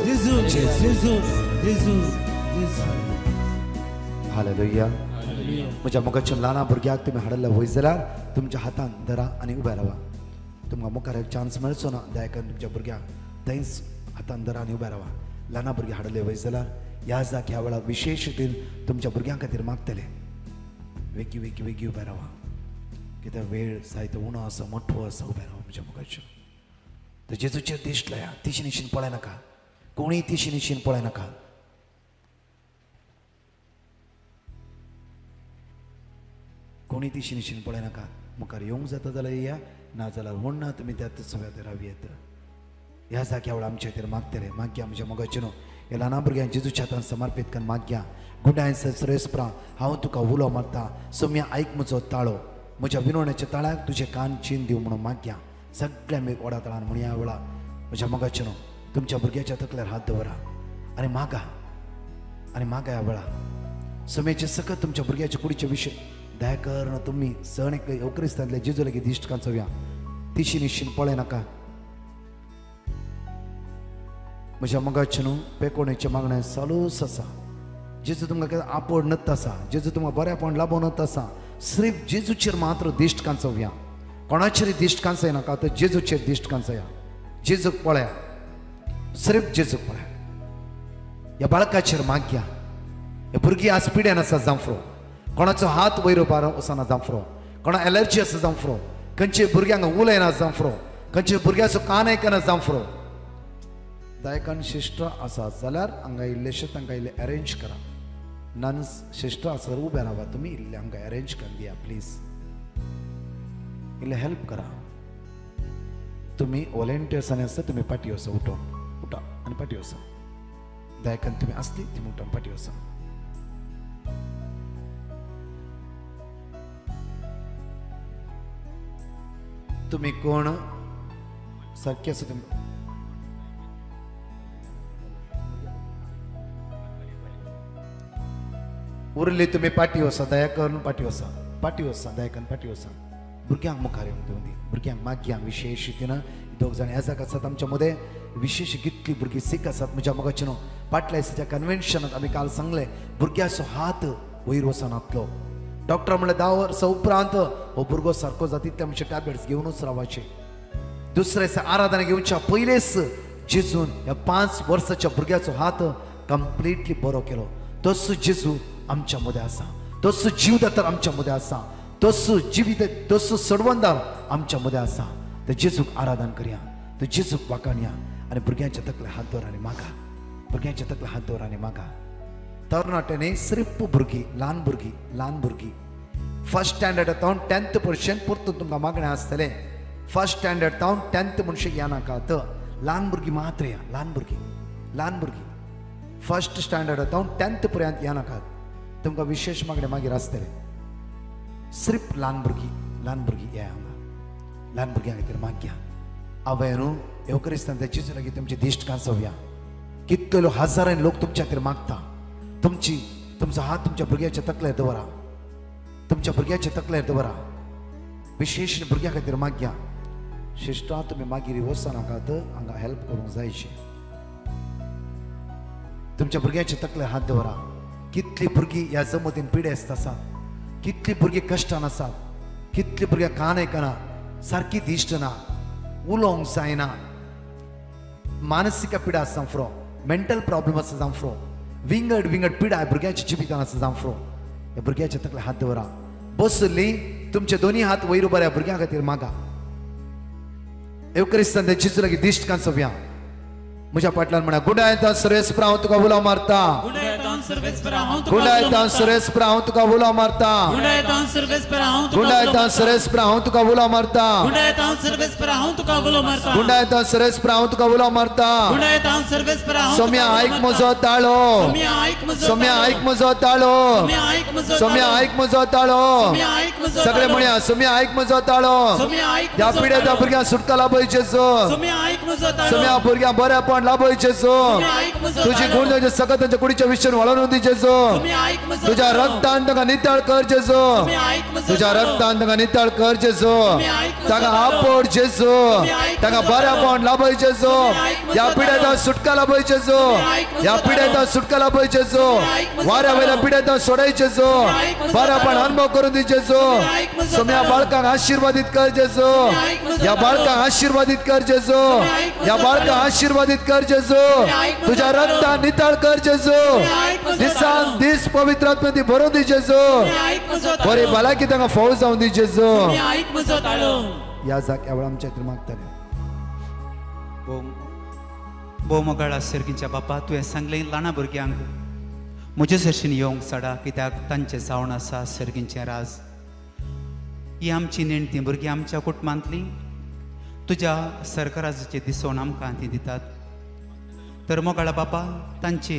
हालेलुया म्हज्या मुखाच्या ल्हान भुरग्याक तुम्ही हाडले वयर जाल्यार तुमच्या हातान धरा आनी उबे रावा तुमकां मुखार एक चान्स मेळचो ना दयाकन तुमच्या भुरग्याक थंयच हातान धरा आनी उबे रावा ल्हान भुरगे हाडले वयर जाल्यार ह्या जाग ह्या वेळार विशेष रितीन तुमच्या भुरग्यां खातीर मागतले वेगी वेगी वेगी उबे रावा कित्याक वेळ जायतो उणो आसा मोठो आसा उबे रावा म्हज्या मुखाचेर तर जेजूचेर दिश्ट लाया तिशी निशीन पळय नाका कोणीय तिशी निशीन पळय नाका कोणी तिशी निशीन पळय नाका मुखार येवंक जाता जाल्यार या ना जाल्यार म्हण ना तुमी त्याच सगळ्या रावी येता ह्या जाग्या वेळार आमचे खातीर मागतले मागया म्हज्या मोगाचे न्हू हे ल्हान भुरग्यांक जेजूच्या हातान समर्पीत करून मागया गुडाय सरेस्प्रा हांव तुका उलो मारता सोम्या आयक म्हजो ताळो म्हज्या विनवण्याच्या ताळ्याक तुजे कान चीन दिव म्हणून मागया सगळ्या मी ओडा तळान म्हण ह्या वेळार म्हज्या मोगाचे न्हू तुमच्या भुरग्याच्या तकल्यार हात दवरा आनी मागा आनी मागा ह्या वेळार सोम्याचे सकत तुमच्या भुरग्याच्या कुडीचे विशय दया कर तुम्ही सण एक अवक्रिस्तांतले जेजू लेगीत दिश्ट कांचोव्या तिशी निश्चिन पळय नाका म्हज्या मोगाचे न्हू पेकोणेचे मागणें चालूच आसा जेजू तुमकां आपड नत आसा जेजू तुमकां बरेपण लाबोनत आसा सिर्फ जेजूचेर मात्र दिश्ट कांचोव्या कोणाचेर दिश्ट कांचय नाका तर जेजूचेर दिश्ट कांचया जेजूक पळया सिर्फ जेजूक पळया ह्या बाळकाचेर मागया हे भुरगीं आज पिड्यान आसा जांफ्रो कोणाचो हात वयर बारो वचना जांफ्रो कोणा एलर्जी आसा जांफ्रो खंयचे भुरग्यांक उलयना जांफ्रो खंयचे भुरग्याचो कान आयकना जांफ्रो दायकान शिश्ट आसा जाल्यार हांगा इल्लेशे तांकां इल्ले अरेंज करा नन शिश्ट आसा उबे रावा तुमी इल्ले हांगा अरेंज करून दिया प्लीज इल्ले हेल्प करा तुमी वॉलंटियर्स आनी आसता तुमी पाटी वसा उठोन उठा आनी पाटी वसा दायकान तुमी आसली तुमी उठोन पाटी वसा तुम्ही कोण सारखे आसा तुमी उरले तुम्ही पाटी वसा दया करून पाटी वसा पाटी वसा दया करून पाटी वसा भुरग्यांक मुखार येवंक दिवंक दी भुरग्यांक मागया विशेष रितीन दोग जाण ह्या जाग आसात आमच्या मदें विशेष कितली भुरगीं सीख आसात म्हज्या मोगाचे न्हू फाटल्या दिसाच्या कन्वेन्शनांत आमी काल सांगले भुरग्याचो हात वयर वचनातलो डॉक्टर म्हणले धा वर्सां उपरांत हो भुरगो सारको जातीतले आमचे टॅबलेट्स घेवनूच रावचे दुसरे दिसा आराधना घेवच्या पयलेच जेजून ह्या पांच वर्साच्या भुरग्याचो हात कंप्लिटली बरो केलो तोच जेजू आमच्या मदें आसा तोच जीवदातार आमच्या मदें आसा तोच जिवीत तोच सोडवणदार आमच्या मदें आसा ते जेजूक आराधन करया ते जेजूक वाखाणया आनी भुरग्यांच्या तकले हात दवर आनी मागा भुरग्यांच्या तकले हात दवर आनी मागा तरणाट्याने सिर्फ भुरगीं ल्हान भुरगीं ल्हान भुरगीं फर्स्ट स्टँडर्ड तावन टेंथ पर्सेंट परतून तुमकां मागणें आसतलें फर्स्ट स्टँडर्ड तावन टेंथ म्हणशे या नाका तर ल्हान भुरगीं मात्र या ल्हान भुरगीं ल्हान भुरगीं फर्स्ट स्टँडर्ड तावन टेंथ पर्यंत या नाकात तुमकां विशेष मागणें मागीर आसतलें सिर्फ ल्हान भुरगीं ल्हान भुरगीं या हांगा ल्हान भुरग्यां खातीर मागया आवय न्हू एवक्रिस्तान तेचीच लागीं तुमची दिश्ट कांचोव्या कितले हजारांनी लोक तुमच्या खातीर मागता तुमची तुमचो हात तुमच्या भुरग्याच्या तकलेर दवरा तुमच्या भुरग्याच्या तकलेर दवरा विशेष भुरग्यां खातीर मागया शिश्टा तुमी मागीर वचना नाकात हांगा हेल्प करूंक जायची तुमच्या भुरग्याच्या तकलेर हात दवरा कितली भुरगीं ह्या जमतीन पिडेस्त आसात कितली भुरगीं कश्टान आसात कितली भुरग्यां कान आयकना सारकी दिश्ट ना उलोवंक जायना मानसीक पिडा आसा जांफ्रो मेंटल प्रॉब्लेम आसा जांफ्रो विंगड विंगड पिडा भुरग्याच्या जिवितान आसा जांफ्रो ह्या भुरग्याच्या तकले हात दवरा बसली तुमचे दोन्ही हात वयर बऱ्या भुरग्यां खातीर मागा एवक्रिस्तान तेचीच लागीं दिश्ट कांचोव्या म्हज्या फाटल्यान म्हणा गुडायता सुरेश प्राव तुका उलो मारता सर्वेस्परा हांव तुका गुंडायतां सुरेस्परा हांव तुका उलो मारता गुंडायतां सर्वेस्परा हांव तुका गुंडायतां सुरेस्परा हांव तुका उलो मारता गुंडायतां सर्वेस्परा हांव तुका उलो मारता गुंडायतां सुरेस्परा हांव तुका उलो मारता गुंडायतां सर्वेस्परा हांव सोम्या आयक म्हजो ताळो सोम्या आयक म्हजो सोम्या आयक म्हजो ताळो सोम्या आयक म्हजो सोम्या आयक म्हजो ताळो सोम्या आयक म्हजो सगळे म्हणया सोम्या आयक म्हजो ताळो सोम्या आयक ह्या पिड्याच्या भुरग्यांक सुटका लाभय जेजू सोम्या आयक म्हजो ताळो सोम्या भुरग्यांक बरेपण लाभय जेजू सोम्या आयक म्हजो तुझी ताळो गुण सकत त्यांच्या कुडीच्या विषयान वळून दी जेजू सोम्या आयक म्हजो तुझ्या ताळो रक्तान तांकां नितळ कर जेजू सोम्या आयक म्हजो तुझ्या ताळो रक्तान तांकां नितळ कर जेजू सोम्या आयक म्हजो तांकां ताळो आपड जेजू सोम्या आयक तांकां म्हजो बरेपण लाभय जेजू सोम्या आयक म्हजो ह्या ताळो पिड्याचा सुटका लाभय जेजू आयक म्हजो ह्या ताळो पिड्याचा सुटका लाभय जेजू आयक म्हजो वाऱ्या वयल्या ताळो पिड्याचा सोडय जेजू आयक म्हजो बरेपण ताळो अनुभव करून दी जेजू आयक म्हजो सोम्या ताळो बाळकांक आशीर्वादित कर जेजू आयक म्हजो ह्या ताळो बाळकांक आशीर्वादित कर जेजू आयक म्हजो ह्या बाळकांक ताळो आशीर्वादित कर जेजू आयक म्हजो तुझ्या ताळो रक्तान नितळ कर जेजू आयक म्हजो दिसान ताळो दीस पवित्र आत्म्यान भरून दी जेजू आयक म्हजो ताळो बरी भलायकी तांकां फळ जावन दी जेजू आयक म्हजो ताळो या जाग्या वेळा आमच्या खातीर मागतले भोव मोगाळ सर्गीच्या बापा तुवें सांगलें ल्हाना भुरग्यांक म्हजे सरशीन येवंक सडा कित्याक तांचें जावन आसा सर्गींचें राज ही आमची नेणटी भुरगीं आमच्या कुटुंबांतलीं तुज्या सरकाराचे दिसोन आमकां ती दितात तर मोगाळा बापा तांची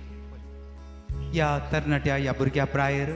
ह्या तरणाट्या ह्या भुरग्या प्रायर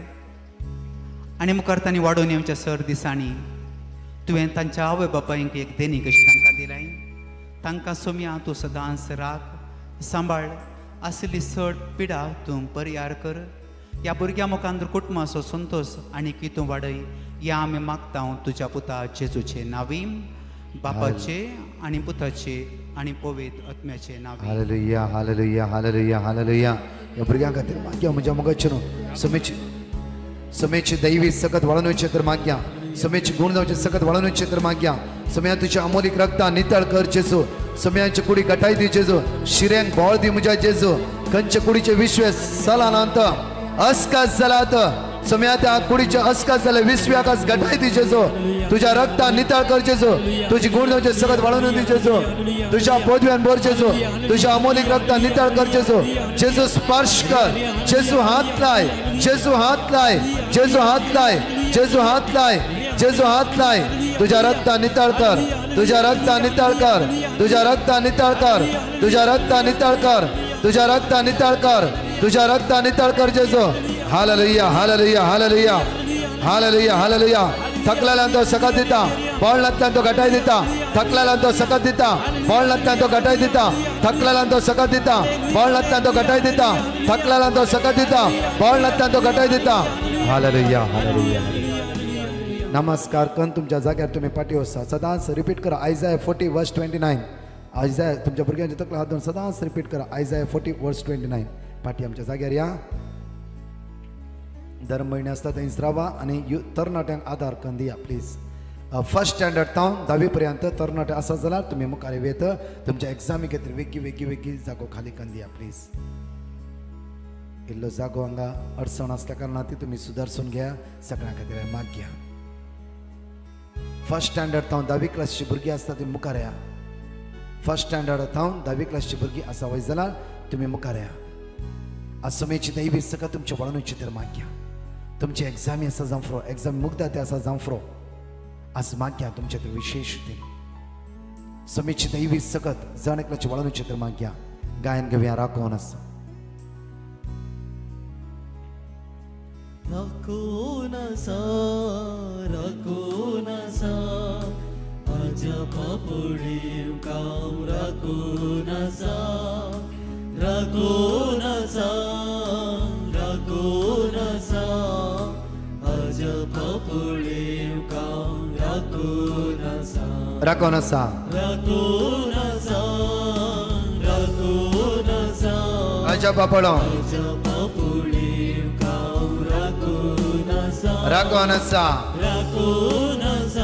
आनी मुखार तांणी वाडोवन येवच्या सर दिसांनी तुवें तांच्या आवय बापायक एक देणी कशी तांकां दिलाय तांकां सोम्या तूं सदांच राख सांबाळ आसली चड पिडा तूं परिहार कर ह्या भुरग्या मुखार कुटुंबाचो संतोश आनी कितू वाडय या आमी मागता तुज्या पुता जेजूचे नावी बापाचे आनी पुताचे आनी पवित्र आत्म्याचे नावी हालेलुया हालेलुया हालेलुया हालेलुया या भुरग्यां खातीर मागया म्हज्या मोगाचे न्हू समेची समेची दैवी सकत वळोवचे तर मागया समेची गुण जावचे सकत वळोवचे तर मागया समया तुझ्या अमोलीक रक्तान नितळ कर जेजू समयाची कुडी गटाय दी जेजू शिऱ्यांक बोळ दी म्हज्या जेजू कंचे कुडीचे विश्वे सलानांत अस्कास जालात समया त्या कुडीच्या अस्कास जाले विश्व्याकास गटाय दी जेजू तुझ्या रक्तान नितळ कर जेजू तुझी गुण जावचे सकत वळोवन दी जेजू तुझ्या पदव्यान भर जेजू तुझ्या अमोलीक रक्तान नितळ कर जेजू जेजू स्पर्श कर जेजू हात लाय जेजू हात लाय जेजू हात लाय जेजू हात लाय जेजू हात लाय तुझ्या रक्तान नितळ कर तुझ्या रक्तान नितळ कर तुझ्या रक्तान नितळ कर तुझ्या रक्तान नितळ कर तुझ्या रक्तान नितळ कर तुझ्या रक्तान नितळ कर जेजू hallelujah hallelujah hallelujah hallelujah hallelujah थकलेल्यांक तो सकत दिता बळनांतल्यान तो घटाय दिता थकलेल्यांक तो सकत दिता बळनांतल्यान तो घटाय दिता थकलेल्यांक तो सकत दिता बळनांतल्यान तो घटाय दिता थकलेल्यांक तो सकत दिता बळनांतल्यान तो घटाय दिता हालेलुया हालेलुया नमस्कार करून तुमच्या जाग्यार तुम्ही पाठी वसा सदांच रिपीट करा Isaiah forty verse twenty nine Isaiah तुमच्या भुरग्यांच्या तकला हात धरून सदांच रिपीट करा Isaiah forty verse twenty nine पाठी आमच्या जाग्यार या दर म्हयने आसता थंयच रावा आनी यु तरणाट्यांक आदार करून दिया प्लीज फर्स्ट स्टँडर्ड तावन धावी पर्यंत तरणाटे आसा जाल्यार तुमी मुखार येत तुमच्या एग्जामी खातीर वेगी वेगी वेगी जागो खाली करून दिया प्लीज इल्लो जागो हांगा अडचण आसल्या कारणान ती तुमी सुदारसून घ्या सगळ्यां खातीर माग घ्या फर्स्ट स्टँडर्ड तावन धावी क्लासची भुरगीं आसता ती मुखार या फर्स्ट स्टँडर्ड तावन धावी क्लासची भुरगीं आसा वय जाल्यार तुमी मुखार या आज समेची दैवी सकत तुमच्या वळणुची तर माग घ्या तुमची एग्जामी आसा जावं फ्रो एग्जाम मुग्धा ते आसा जावं फ्रो आज माग घ्या तुमच्या ते विशेष दिन समेची दैवी सकत जण एकल्याची वळणुची तर माग घ्या गायन घेवया राखोवन आसा राखोनसा राखोनसा आजा पापुडीम काम राखोनसा राखोनसा राखोनसा आजा पापुडीम काम राखोनसा राखोवन आसा राखोनसा राखोनसा आजा पापडो आजा पापुडीम काम राखोनसा राखोवन आसा राखोनसा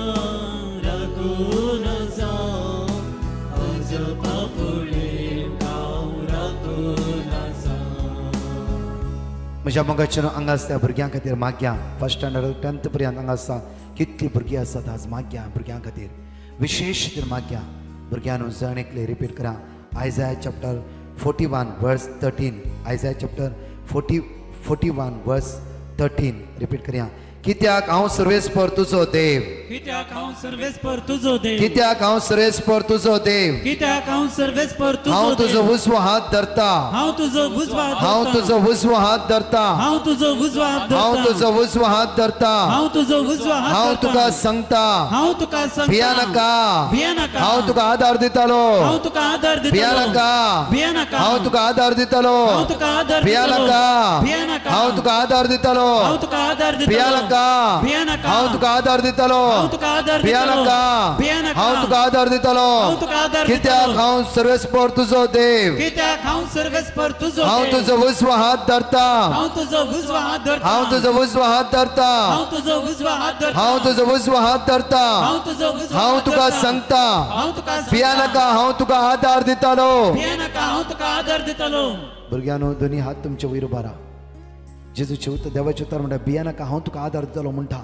राखोनसा आजा पापुडीम काम राखोनसा म्हज्या मोगाचेर हांगा आसा त्या भुरग्यां खातीर माग्या फर्स्ट स्टँडर्ड टेंथ पर्यंत हांगा आसा कितलीं भुरगीं आसात आज माग्या भुरग्यां खातीर विशेष खातीर माग्या भुरग्यां जण एकले रिपीट करा Isaiah chapter forty one verse thirteen Isaiah chapter forty forty one verse thirteen repeat करूया. कित्याक हांव सर्वेस्पर तुजो देव. कित्याक हांव सर्वेस्पर तुजो देव. कित्याक हांव सर्वेस्पर तुजो देव. कित्याक हांव सर्वेस्पर तुजो हांव देव. तुजो उजवो हात धरता. हांव तुजो उजवा हात हांव धरता. तुजो उजवो हात धरता. हांव तुजो उजवा हात हांव धरता. तुजो उजवो हात धरता. हांव तुजो उजवा हात हांव धरता. तुका सांगता. हांव तुका सांगता. भिया नाका. भिया नाका. हांव तुका आदार दितालो. हांव तुका आदार दितलो. भिया नाका. भिया नाका. हांव तुका आदार दितालो. हांव तुका आदार भिया दितलो. नाका. भिया नाका. हांव तुका आदार दितालो. हांव तुका आदार दितलो. भिया नाका. भिया नाका. हांव तुका आदार दितालो. हांव तुका आदार भिया दितलो. नाका. भिया नाका. हांव तुका आदार दितालो. हांव तुका आदार कित्याक दितलो. हांव सर्वेस्पर तुजो देव. कित्याक हांव सर्वेस्पर तुजो हांव देव. तुजो उजवो हात धरता. हांव तुजो उजवा हात धरता. हांव तुजो उजवो हात धरता. हांव तुजो उजवा हात धरता. हांव तुजो उजवो हात धरता. हांव तुजो उजवा हांव हात तुका धरता. सांगता. हांव तुका सांगता. भिया नाका. हांव तुका आदार दितालो. भिया नाका. हांव तुका आदार दितलो. भुरग्यानो दोनी हात तुमचे वयर उबारा. जेजूचे उतर देवाचे उतर म्हणटा भिया नाका. हांव तुका आदार दितलो म्हणटा.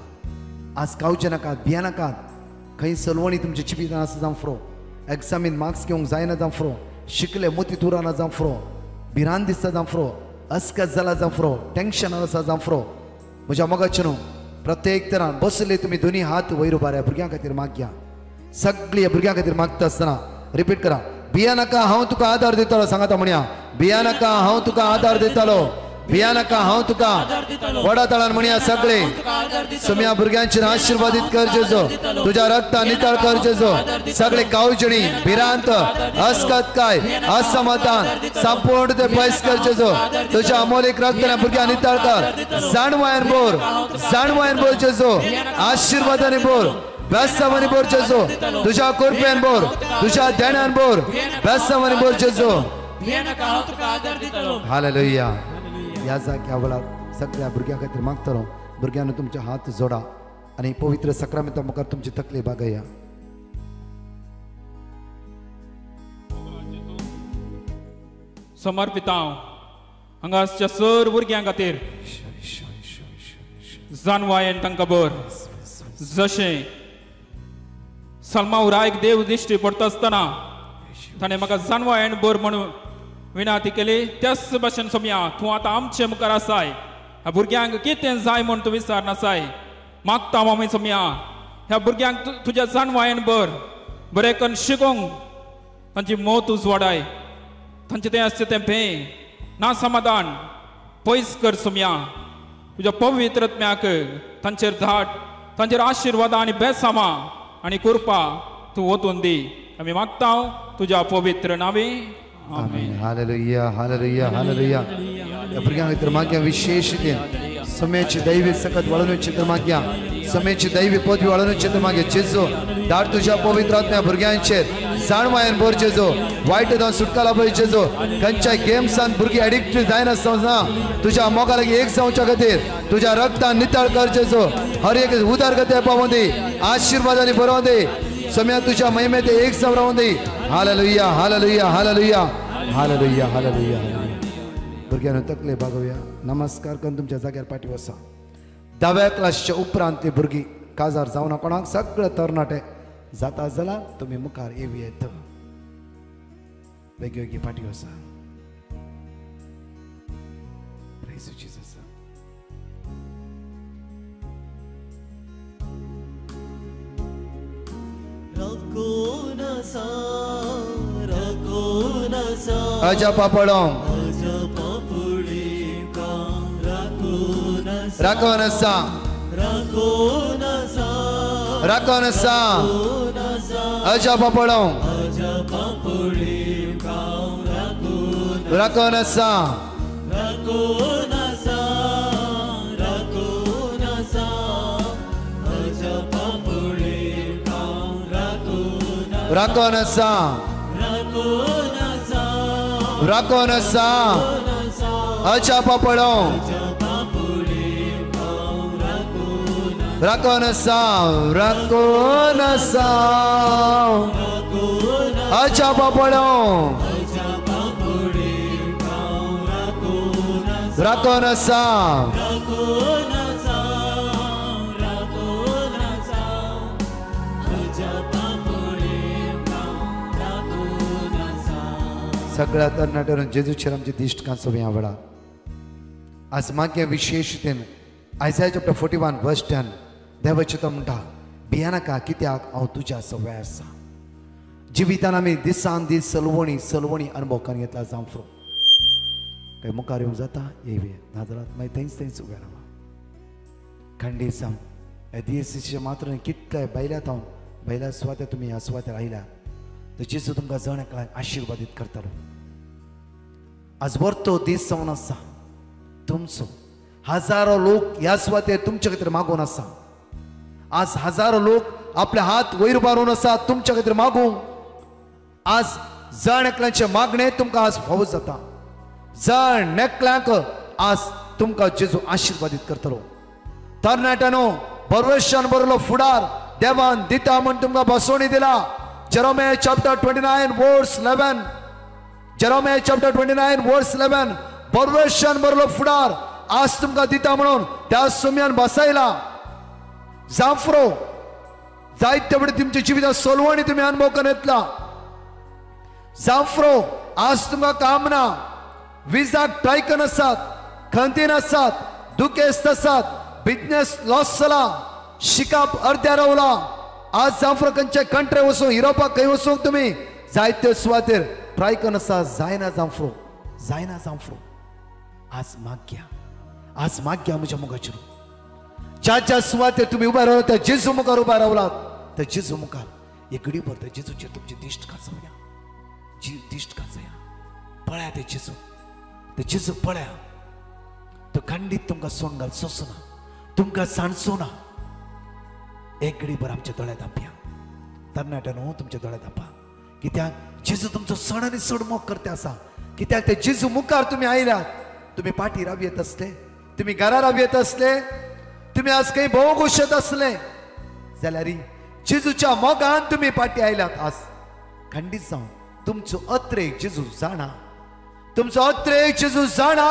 आज कावचे नाकात. भिया नाकात. खंय सलवणी तुमचे चिपितना आसा जावं फ्रो. एग्जामीन मार्क्स घेवंक जायना जावं फ्रो. शिकले मोती तुराना जावं फ्रो. भिरांत दिसता जावं फ्रो. अस्कत जाला जावं फ्रो. टेन्शन आसा जावं फ्रो. म्हज्या मोगाचे न्हू प्रत्येक तरान बसले तुमी दोनी हात वयर उबाऱ्या. भुरग्यां खातीर मागया. सगळी भुरग्यां खातीर मागता आसतना रिपीट करा. भिया नाका. हांव तुका आदार दितलो. सांगाता म्हणया. भिया नाका. हांव तुका आदार दितलो. भिया नाका. हांव तुका व्हडा तळान म्हणया सगळे. सुम्या भुरग्यांचेर आशिर्वादीत कर जेजो. तुझ्या रक्तान नितळ कर जेजो. सगळे कावजणी भिरांत अस्कत काय असमाधान संपूर्ण ते पयस कर जेजो. तुझ्या अमोलीक रक्तान भुरग्यां नितळ कर. जाणवायन बोर. जाणवायन बोर जेजो. आशिर्वादाने बोर. बेस्तावानी बोर जेजो. तुझ्या कृपेन बोर. तुझ्या ध्यानान बोर. बेस्तावानी बोर जेजो. भिया नाका. हांव तुका आदार दितलो. हालेलुया. ह्या जाग्या वेळार सगळ्या भुरग्यां खातीर मागतलो. भुरग्यांनी तुमचे हात जोडा आनी पवित्र सक्रामेंता मुखार तुमची तकली बागया. समर्पित हांव हांगासच्या सर भुरग्यां खातीर जानवायेन तांकां बर जशें सलमा उरायक देव दिश्टी पडटा आसतना ताणें म्हाका जानवायेन बर म्हणून विनंती केली. त्याच भाशेन सोम्या तूं आतां आमचे मुखार आसाय. ह्या भुरग्यांक कितें जाय म्हूण तूं विचारनासाय. मागता आमी सोम्या ह्या भुरग्यांक तुज्या जानवायेन बर बरें करून शिकोवंक तांची मोत उजवाडाय. तांचें तें आसचें तें भें ना समाधान पयस कर सोम्या. तुज्या पवित्र आत्म्याक तांचेर धाड. तांचेर आशिर्वाद आनी बेसामा आनी कृपा तूं ओतून दी. आमी मागता तुज्या पवित्र नांवे. आमेन. हालेलुया. हालेलुया. हालेलुया. या भुरग्यां खातीर मागया विशेष रितीन समयाची दैवी सकत वाडोवची तर मागया. समयाची दैवी पदवी वाडोवची तर मागया. जेजो धाड तुज्या पवित्र आत्म्या भुरग्यांचेर जाणवायन भर जेजो. वायट जावन सुटका लाभय जेजो. खंयच्याय गेम्सान भुरगीं एडिक्ट जायनासतना तुज्या मोगा लागीं एक जावच्या खातीर तुज्या रक्तान नितळ कर जेजो. हर एक उदार गती पावोवन दी. आशिर्वादांनी भरोवन दी. सम्या तुझ्या महिमेत एक सव राहून दे. Hallelujah. Hallelujah. Hallelujah. Hallelujah. Hallelujah. भुरग्यांनो तकले बागोवया. नमस्कार करून तुमच्या जाग्यार पाठी वसा. दाव्या क्लासच्या उपरांत ती भुरगीं काजार जावना. कोणाक सगळे तरणाटे जाता जाल्यार तुमी मुखार येवी येत. बेगी बेगी पाठी वसा. Praise you, Jesus. अजा पापड़ों राकोनसा राकोनसा अजा पापड़ों राकोनसा राकोनसा राकोनसा अच्छा पापड़ों राकोनसा राकोनसा अच्छा पापड़ों राकोनसा सगळ्या तरणाट्यान जेजूचेर आमची दिश्ट कांसोवी आवडा. आज मागे विशेषतेन Isaiah chapter forty one verse ten देवाचे तो म्हणटा भियानाका कित्याक हांव तुज्या सवय आसा. जिवितान आमी दिसान दीस सलवणी सलवणी अनुभव करून घेतला जांफ्रो काही मुखार येवंक जाता येवया नाजाल्यार मागीर थंयच थंयच उबे रावा. खंडी सांग ह्या दिसाचे मात्र कितले बैल्यात हांव बैल्या सुवात्या तुमी ह्या सुवात्यार आयल्या तर जेजू तुमकां जण एकल्याक आशिर्वादीत करतलो. आज वर्तो दीस जावन आसा तुमचो. हजारो लोक ह्या सुवातेर तुमचे खातीर मागून आसा. आज हजारो लोक आपले हात वयर बारून आसा तुमच्या खातीर मागूंक. आज जण एकल्याचे मागणे तुमकां आज फावो जाता. जण एकल्याक आज तुमकां जेजू आशिर्वादीत करतलो. तरणाट्यानो परमेशान बरलो फुडार देवान दिता म्हण तुमकां बसोवणी दिला. Jeremiah chapter twenty nine verse eleven Jeremiah chapter twenty nine verse eleven परमेशान बरलो फुडार आज तुमकां दिता म्हणून त्या सुम्यान बसयला. जांफ्रो जायते बडे तुमच्या जिवितांत सोलवणी तुम्ही अनुभव करून येतला. जांफ्रो आज तुमकां काम ना. विजाक ट्राय करून आसात खंतीन आसात दुखेस्त आसात बिझनेस लॉस जाला शिकाप अर्द्या रावला. आज जांफ्रो खंयचे कंट्री वचूंक युरोपाक खंय वचूंक तुमी जायत्यो सुवातेर ट्राय करून आसा जायना जांफ्रो जायना जांफ्रो. आज माग्या आज माग्या म्हज्या मुखाचेर ज्या ज्या सुवातेर तुमी उबे रावला त्या जेजू मुखार उबे रावलात त्या जेजू मुखार एक घडी भर त्या जेजूचेर तुमची दिश्ट काजवया. जी दिश्ट काजया पळया ते जेजू ते जेजू पळया. तो खंडीत तुमकां सोन घाल सोसना तुमकां सांडचो ना. एक घडी भर आमच्या दोळ्यात धांपया. तरणाट्यानो तुमच्या दोळ्यात धांपा कित्याक जेजू तुमचो सण आनी सड मोग करते आसा. कित्याक ते जेजू मुखार तुमी आयल्यात. तुम्ही पाठी राव येत असले तुम्ही घरा राव येत असले तुम्ही आज काही भोग उशत असले जाल्यार जेजूच्या मोगान तुम्ही पाठी आयल्यात. आज खंडीत जावन तुमचो अत्रेक जेजू जाणा. तुमचो अत्रेक जेजू जाणा.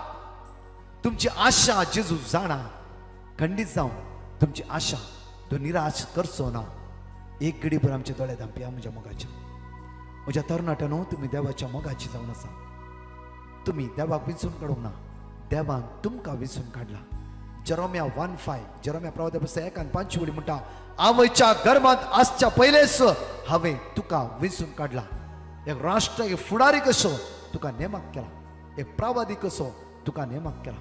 तुमची आशा जेजू जाणा. खंडीत जावन तुमची आशा तो निराश करचो ना. एक घडी भर आमचे दोळे धांपया म्हज्या मोगाचे. म्हज्या तरणाट्यानो तुम्ही देवाच्या मोगाची जावन आसा. तुम्ही देवाक विंचून काडूंक ना. देवान तुमकां विंचून काडला. जेरोमिया वन फायव जेरोमिया प्रवादी पुस्तक एक आनी पांच वडी म्हणटा आवयच्या गर्भांत आसच्या पयलेच हांवें तुका विंचून काडला. एक राष्ट्र एक फुडारी कसो तुका नेमक केला. एक प्रवादी कसो तुका नेमक केला.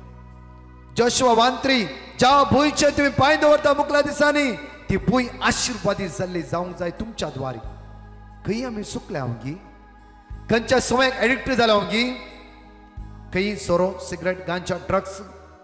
जोशुआ वन थ्री ज्या भुंयचे तुमी पांय दवरता मुखल्या दिसांनी ती भुंय आशिर्वादीत जाल्ली जावंक जाय तुमच्या द्वारे. खंय आमी सुकल्या वगी खंयच्या सवयेक एडिक्ट जाल्या वगी खंय सोरो सिगरेट गांजा ड्रग्स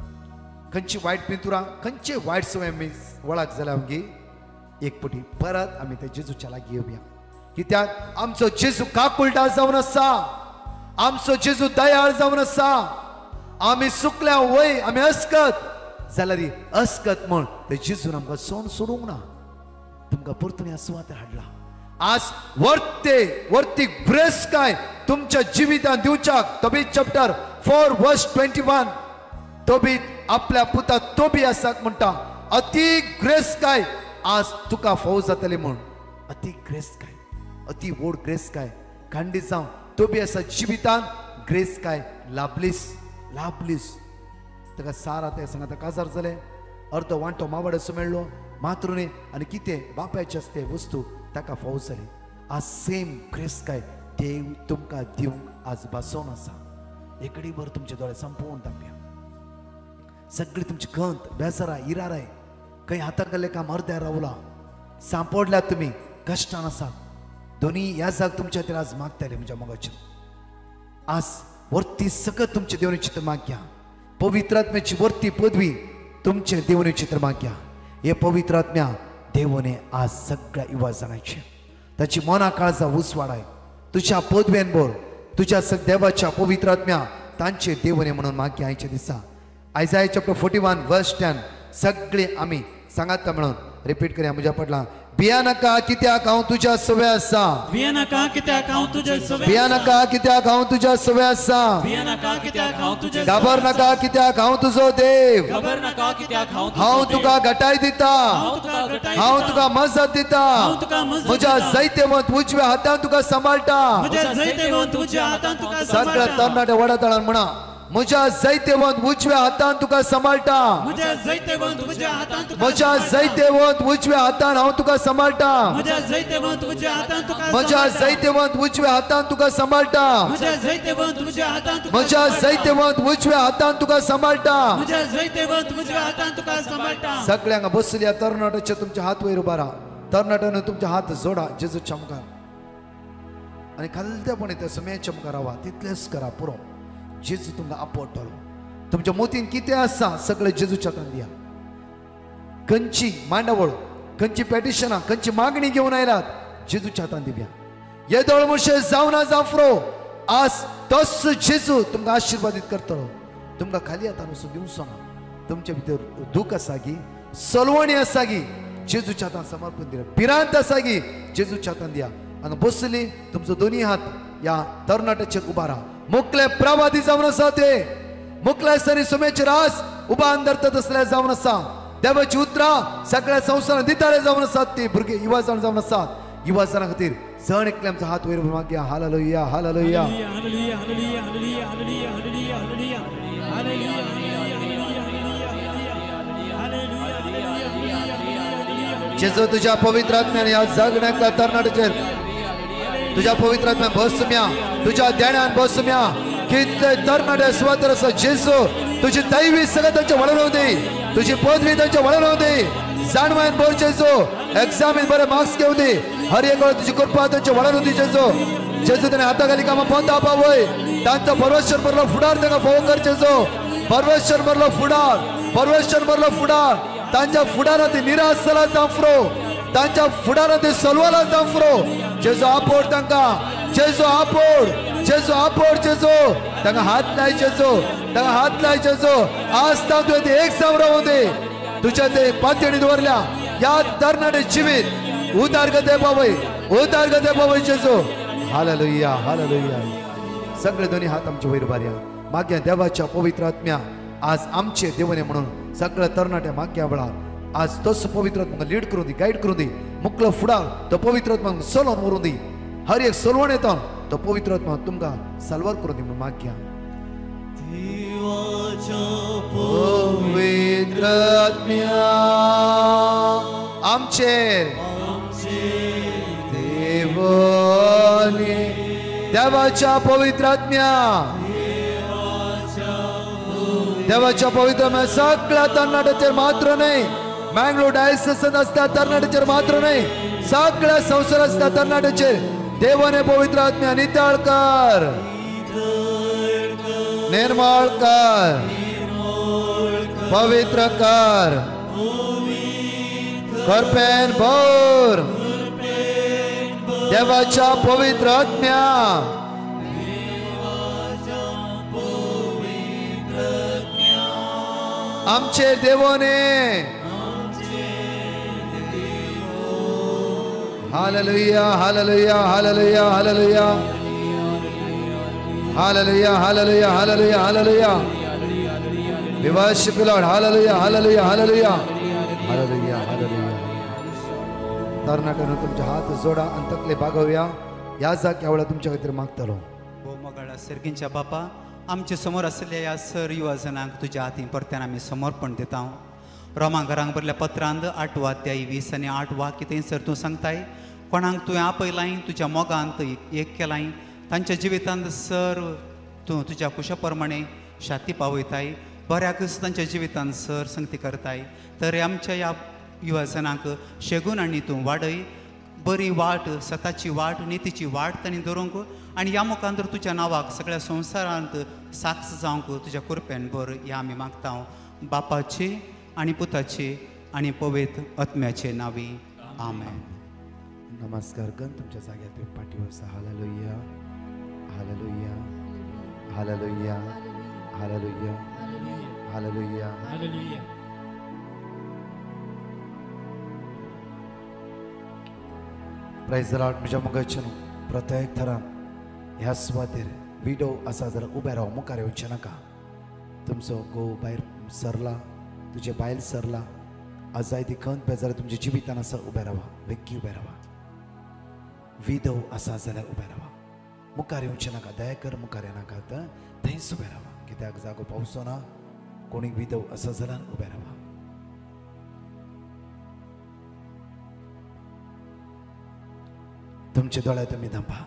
खंयची वायट पिंतुरां खंयचे वायट सवय आमी वळख जाल्या वगी एक पटी परत आमी ते जेजूच्या लागीं येवया. कित्याक आमचो जेजू काकुळटा जावन आसा. आमचो जेजू दयाळ जावन आसा. आमी सुकल्या वय आमी अस्कत जाल्यार अस्कत म्हण ते जेजून आमकां सोन सोडूंक ना. तुमकां परतून ह्या सुवातेर हाडला. आज वर्ते वर्ती ग्रेस काय तुमच्या जिवितांत दिवच्याक Tobit chapter four verse twenty one Tobit आपल्या पुता तोबी आसाक म्हणटा अति ग्रेस काय आज तुका फावो जातली म्हण. अति ग्रेस काय अति व्हड ग्रेस काय खंडीत जावन तोबी आसा जिवितांत ग्रेस काय लाभलीस लाभलीस. ताका सारा ते सांगात काजार जाले अर्द वांटो मावड असो मेळ्ळो मातृने आनी कितें बापायचे आसते वस्तू ताका फावो जाली. आज सेम ग्रेस काय देव तुमकां दिवंक आज बसोवन आसा. एकडी भर तुमचे दोळे संपोवन धांपया. सगळी तुमची खंत बेजाराय इराराय खंय हाताक गेले काम अर्द्या रावला सांपोडल्यात तुमी कश्टान आसात. दोनी ह्या जाग तुमच्या खातीर आज मागताले म्हज्या मोगाचे. आज वर्ती सकत तुमचे देवनी चित्र माग्या. पवित्र आत्म्याची वर्ती पदवी तुमचे देवनी चित्र माग्या. हे पवित्र आत्म्या देवने आज सगळ्या युवा जाणांचे ताची मना काळजा उसवाडाय तुझ्या पदवेन बोर तुझ्या सग देवाच्या पवित्र आत्म्या तांचे देवने म्हणून माग्या. आयच्या दिसा Isaiah chapter forty one verse ten सगळे आमी सांगात म्हणून रिपीट करया म्हज्या पडला. भिया नाका कित्याक हांव तुज्या सवय आसा. भिया नाका कित्याक हांव तुज्या सवय भिया नाका कित्याक हांव तुज्या सवय आसा. भिया नाका कित्याक हांव तुज्या घाबर नाका कित्याक हांव तुजो देव. खबर नाका कित्याक हांव हांव तुका घटाय दिता. हांव तुका घटाय हांव तुका मजत दिता. हांव तुका मजत म्हज्या दिता. जैतेवंत उजव्या हातान तुका सांबाळटा. म्हज्या जैतेवंत तुज्या हातान तुका सगळ्या सांबाळटा. तरणाट्या वडातळान म्हणा म्हज्या जायतेवंत उजव्या हातान तुका सांबाळटा म्हज्या जैतेवंत उजव्या हातान तुका म्हज्या सांभाळटा. जायतेवंत उजव्या हातान हांव तुका सांबाळटा म्हज्या जैतेवंत उजव्या हातान तुका म्हज्या सांभाळटा. जायतेवंत उजव्या हातान तुका सांबाळटा म्हज्या जैतेवंत उजव्या हातान तुका म्हज्या सांभाळटा. जायतेवंत उजव्या हातान तुका सांबाळटा म्हज्या जैतेवंत उजव्या हातान तुका सांभाळटा. सगळ्यांक बसल्या तरणाट्याचे तुमचे हात वयर उबा राहा तरणाट्यानं तुमचे हात जोडा जेजूच्या मुखार आणि खालत्यापणे त्या समयाच्या मुखार रावा तितलेच करा पुरो जेजू तुमकां आपवटलो तुमच्या मोतीन कितें आसा सगळें जेजूच्या हातान दिया खंयची मांडावळ खंयची पॅटिशनां खंयची मागणी घेवन आयलात जेजूच्या हातान दिव्या येदोळ मुशे जावना जाफरो आज तोच जेजू तुमकां आशिर्वादीत करतलो तुमकां खाली हातान वचून दिवचो ना तुमच्या भितर दूख आसा की सलवणी आसा की जेजूच्या हातान समर्पण दिया भिरांत आसा की जेजूच्या हातान दिया हांगा बसली तुमचो दोनी हात या तरणाट्याचेर उबा राहा मुखले प्रवादी जावन आसा ते मुखल्या आसतना सुमेचे रास उबा धरतात असल्या जावन आसा देवाची उतरां सगळ्या संवसारान दिताळे जावन आसात ती भुरगे युवा जाण जावन आसात युवा जाणां खातीर जण एकले आमचो हात वयर मागया hallelujah hallelujah hallelujah hallelujah hallelujah hallelujah hallelujah hallelujah hallelujah. Jezu तुझ्या पवित्र आत्म्यान ह्या जगण्यातल्या तरणाट्याचेर तुझ्या पवित्र आत्म्यान बसम्या तुझ्या ध्यानान बसम्या कितले तरणाटे स्वातर आसा जेजू तुझी दैवी सगळं तांच्या वळण दी तुझी पदवी तांच्या वळण दी जाणवायन बोर जेजू एग्जामीन बरे मार्क्स घेऊ दे हर एक वेळ तुझी कृपा तांच्या वळण दी जेजू जेजू ताणे हाताखाली कामां पोंदा पावय तांचो परमेश्वर बरलो फुडार तांकां फोव कर जेजू परमेश्वर बरलो फुडार परमेश्वर बरलो फुडार तांच्या फुडारात निराश जाला जांफरो तांच्या फुडारात सलवाला जांफरो जेजू आपोड तांकां जेजू आपोड जेजू आपोड जेजू तांकां हात लाय जेजू तांकां हात लाय जेजू आज तां तुवें ते एक जावन रावूं दे तुझ्या ते पातळी दवरल्या या तरणाटे जिवीत उदार गते पावय उदार गते पावय जेजू हालेलुया हालेलुया सगळे दोन्ही हात आमचे वयर बारया मागया देवाच्या पवित्र आत्म्या आज आमचे देवने म्हणून सगळ्या तरणाट्या मागया वेळार आज तोच पवित्र आत्म्याक लीड करून दी गाईड करून दी मुखलो फुडार तो पवित्र आत्म्याक सलोन व्हरून दी हर एक सलवण येता तो पवित्र आत्मा तुमकां साल्वार करून दी म्हणून मागया पवित्र आत्म्या आमचे देवाने देवाच्या पवित्र आत्म्या देवाच्या पवित्र आत्म्या सगळ्या तरणाट्याचेर मात्र नाही मँगलोर डायसेसात असता तरणाट्याचेर मात्र नाही सगळ्या संसार असता तरणाट्याचेर देवाने पवित्र आत्म्या नितळ कर निर्मळ कर पवित्र कर करपेन भर देवाच्या पवित्र आत्म्या आमचे देवाने hallelujah hallelujah hallelujah hallelujah hallelujah hallelujah hallelujah hallelujah we worship you Lord hallelujah hallelujah hallelujah hallelujah hallelujah तरणाट्यानं तुमचे हात जोडा आणि तकले बागवया ह्या जाग्या वेळा तुमच्या खातीर मागतलो भोव मोगाळ सर्गींच्या बापा आमचे समोर आसलेल्या ह्या सर युवा जनांक तुज्या हातीन परत्यान आमी समर्पण दिता रोमा घरांक बरल्या पत्रांत आठ अध्याय वीस आनी आठ वा कितें सर तूं सांगताय कोणाक तुवें आपयलाय तुज्या मोगांत एक केलाय तांच्या जिवितांत सर तूं तुज्या कुशा प्रमाणे शाती पावयताय बऱ्याकच तांच्या जिवितांत सर संगती करताय तर आमच्या ह्या युवा जनांक शेगून आनी तूं वाडय बरी वाट सताची वाट नितीची वाट तांणी धरूंक आनी ह्या मुखांतर तुज्या नांवाक सगळ्या संवसारांत साक्ष जावंक तुज्या कृपेन बर ह्या आमी मागता बापाची आनी पुताची आनी पवित्र आत्म्याचे नांवी आमेन नमस्कार गण तुमच्या जाग्यार तुम्ही पाठी वसा hallelujah hallelujah hallelujah hallelujah hallelujah hallelujah praise the lord म्हज्या मुखाचे न्हू प्रत्येक थरान ह्या सुवातेर विडो आसा जाल्यार उबे राव मुखार येवचें नाका तुमचो घोव भायर सरला तुजे बायल सरला आज जाय ती खंत बेजार तुमच्या जिवितान आसा उबे रावा वेग्गी उबे रावा विधव आसा जाल्यार उबे रावा मुखार येवचें नाका दया कर मुखार येनाका थंयच उबे रावा कित्याक जागो पावसो ना कोणीक विदव असं जाल्यार उबे रावा. तुमचे दोळे तुमी धांपा.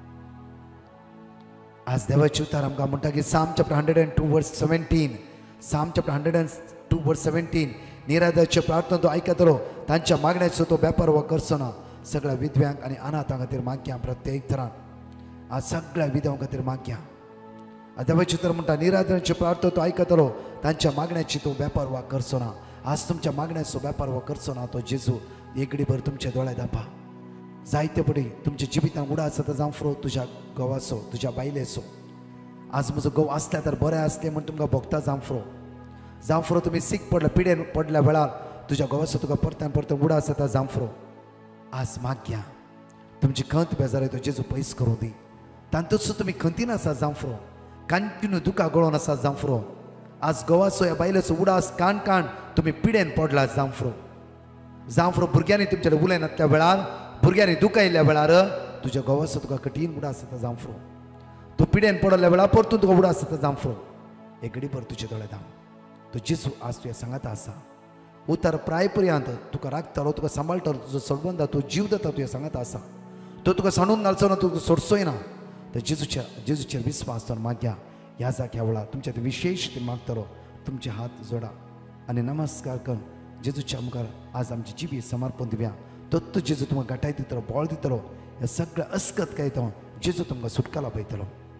आज देवाचे उतार आमकां म्हणटा की Psalm chapter hundred and two verse seventeen Psalm chapter hundred and two verse seventeen निराधारचे प्रार्थना तो आयकतलो तांच्या मागण्याचो तो बेपार हो करचो ना. सगळ्या विधव्यांक आनी अनाथां खातीर मागया प्रत्येक तरान. आज सगळ्या विधवां खातीर मागया. आज देवाचे उतार म्हणटा निराधारचे प्रार्थना तो आयकतलो तांच्या मागण्याची तो बेपार वा करचो ना. आज तुमच्या मागण्याचो बेपार हो करचो ना तो जेजू एक भर तुमचे दोळे धांपा. जायते पडी तुमच्या जिवितांत उडास जाता जावं फ्रो तुज्या घोवाचो तुज्या बायलेचो. आज म्हजो घोव आसल्या तर बरें आसलें म्हण तुमकां भोगता जावं फ्रो जावं फ्रो तुमी सीक पडल्या पिडेन पडल्या वेळार तुज्या घोवाचो तुका परत्यान परतून उडास जाता जावं फ्रो. आज मागया तुमची खंत बेजारी तो जेजू पयस करूं दी. तांतूच तुमी खंतीन आसा जावं फ्रो कंटिन्यू दुखा गळोन आसा जावं फ्रो. आज घोवाचो ह्या बायलेचो उडास काण काण तुमी पिडेन पडला जावं फ्रो जावं फ्रो भुरग्यांनी तुमचे उलयनातल्या वेळार भुरग्यांनी दुख आयिल्ल्या वेळार तुज्या घोवाचो तुका कठीण उडास जाता जावं फ्रो. तूं पिडेन पडल्या वेळार परतून तुका उडास जाता जावं फ्रो. एक घडी भर तुजे दोळे धांप. तो जेजू आज तुवें सांगता आसा उतार प्राय पर्यंत तुका राखतलो तुका सांबाळटलो तुजो सोडवंदा तो जीव जाता तुवें सांगता आसा. तो तुका सांडून घालचो ना तुका सोडचोय ना. तर जेजूच्या जेजूचेर विस्वास दवर मागया. ह्या जाग्या वेळार तुमच्या विशेष ते मागतलो तुमचे हात जोडा आनी नमस्कार कर जेजूच्या मुखार आज आमची जिबी समर्पण दिवया. तो तो जेजू तुमकां घटाय दितलो बळ दितलो. हे सगळें अस्कत काय तो जेजू तुमकां सुटका लाभयतलो.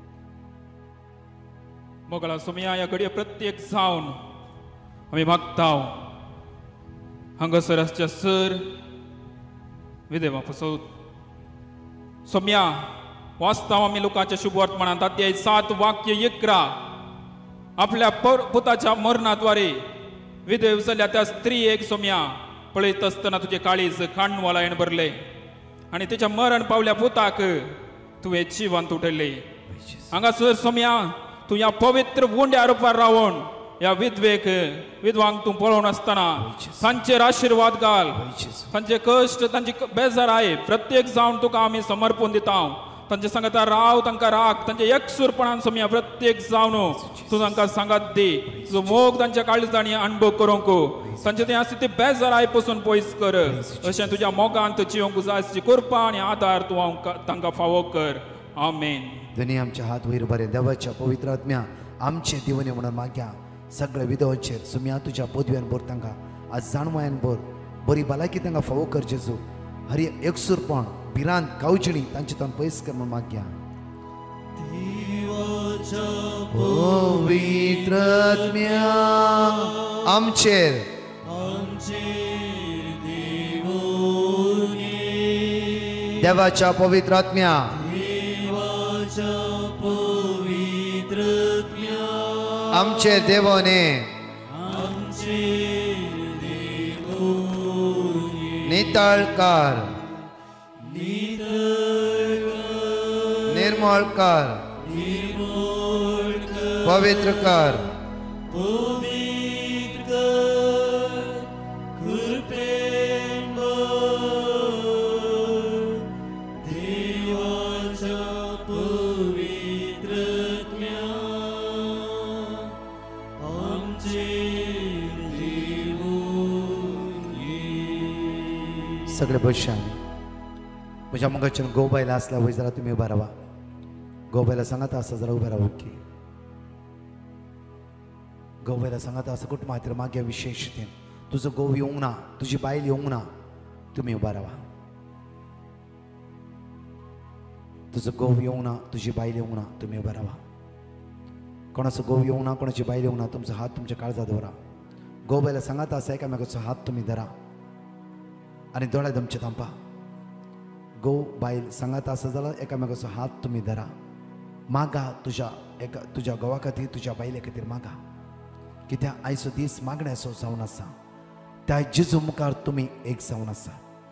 मोगला सोमया ह्या घडये प्रत्येक जावन आमी मागता हांगासर आसच्या सर विदेवा पसोत सोम्या वाचता आमी लोकांच्या शुभ वर्तमानांत अध्याय सात वाक्य इकरा. आपल्या पुताच्या मरणाद्वारे विधेव जाल्ल्या त्या स्त्रियेक सोम्या पळयत आसतना तुजे काळीज खांडवालायन भरले आनी तिच्या मरण पावल्या पुताक तुवें जिवंत उठयले. हांगासर सोम्या तूं ह्या पवित्र वोंड्या रुपार रावन ह्या विधवेक विधवांक तूं पळोवन आसतना तांचेर आशिर्वाद घाल. तांचे कश्ट तांची बेजाराय प्रत्येक जावन तुका आमी समर्पण दिता. तांचे सांगता राव तांकां राख तांचे एकसूरपणान सोम्या प्रत्येक जावन तूं तांकां सांगात दी. तुजो मोग तांच्या काळजांनी अणभव करूंक तांचे तें आसा ती बेजाराय पसून पयस कर. अशें तुज्या मोगांत जिवंक जाय आसची कृपा आनी आदार तूं तांकां फावो कर. आमेन. दोनी आमचे हात वयर बरे देवाच्या पवित्र आत्म्या आमचे दिवने म्हणून मागया. सगळ्या विधवांचेर सोम्या तुज्या पदव्यान भर तांकां आज जाणवायन भर बरी भलायकी तांकां फावो कर जेजू. हरी एकसूरपण भिरांत कावचिणी तांचे तन पयस कर म्हणून मागया. पवित्र आत्म्या आमचेर देवाच्या पवित्र आत्म्या आमचे देवने नितळकार निर्मळकार पवित्रकार सगळे बसचे आमी म्हज्या मुखाच्यान गोव बायला आसल्या वय जाल्यार तुमी उबा रावा. गोव बायला सांगाता आसा जाल्यार उबे रावा. ओके गोव बायला सांगाता आसा कुटुंबा खातीर मागया विशेषतेन तुजो गोव येवंक ना तुजी बायल येवंक ना तुमी उबा रावा. तुजो गोव येवंक ना तुजी बायल येवंक ना तुमी उबा रावा. कोणाचो गोव येवंक ना कोणाची बायल येवंक ना तुमचो हात तुमच्या काळजात दवरा. गोव बायला सांगाता आसा एकामेकाचो हात तुमी धरा आनी दोळे तुमचे तांपा. गोव बायल सांगाता आसा जाल्यार एकामेकाचो हात तुमी धरा. मागा तुज्या एका तुज्या घोवा खातीर तुज्या बायले खातीर मागा. कित्याक आयचो दीस मागण्याचो जावन आसा. त्या जेजू मुखार तुमी एक जावन आसा.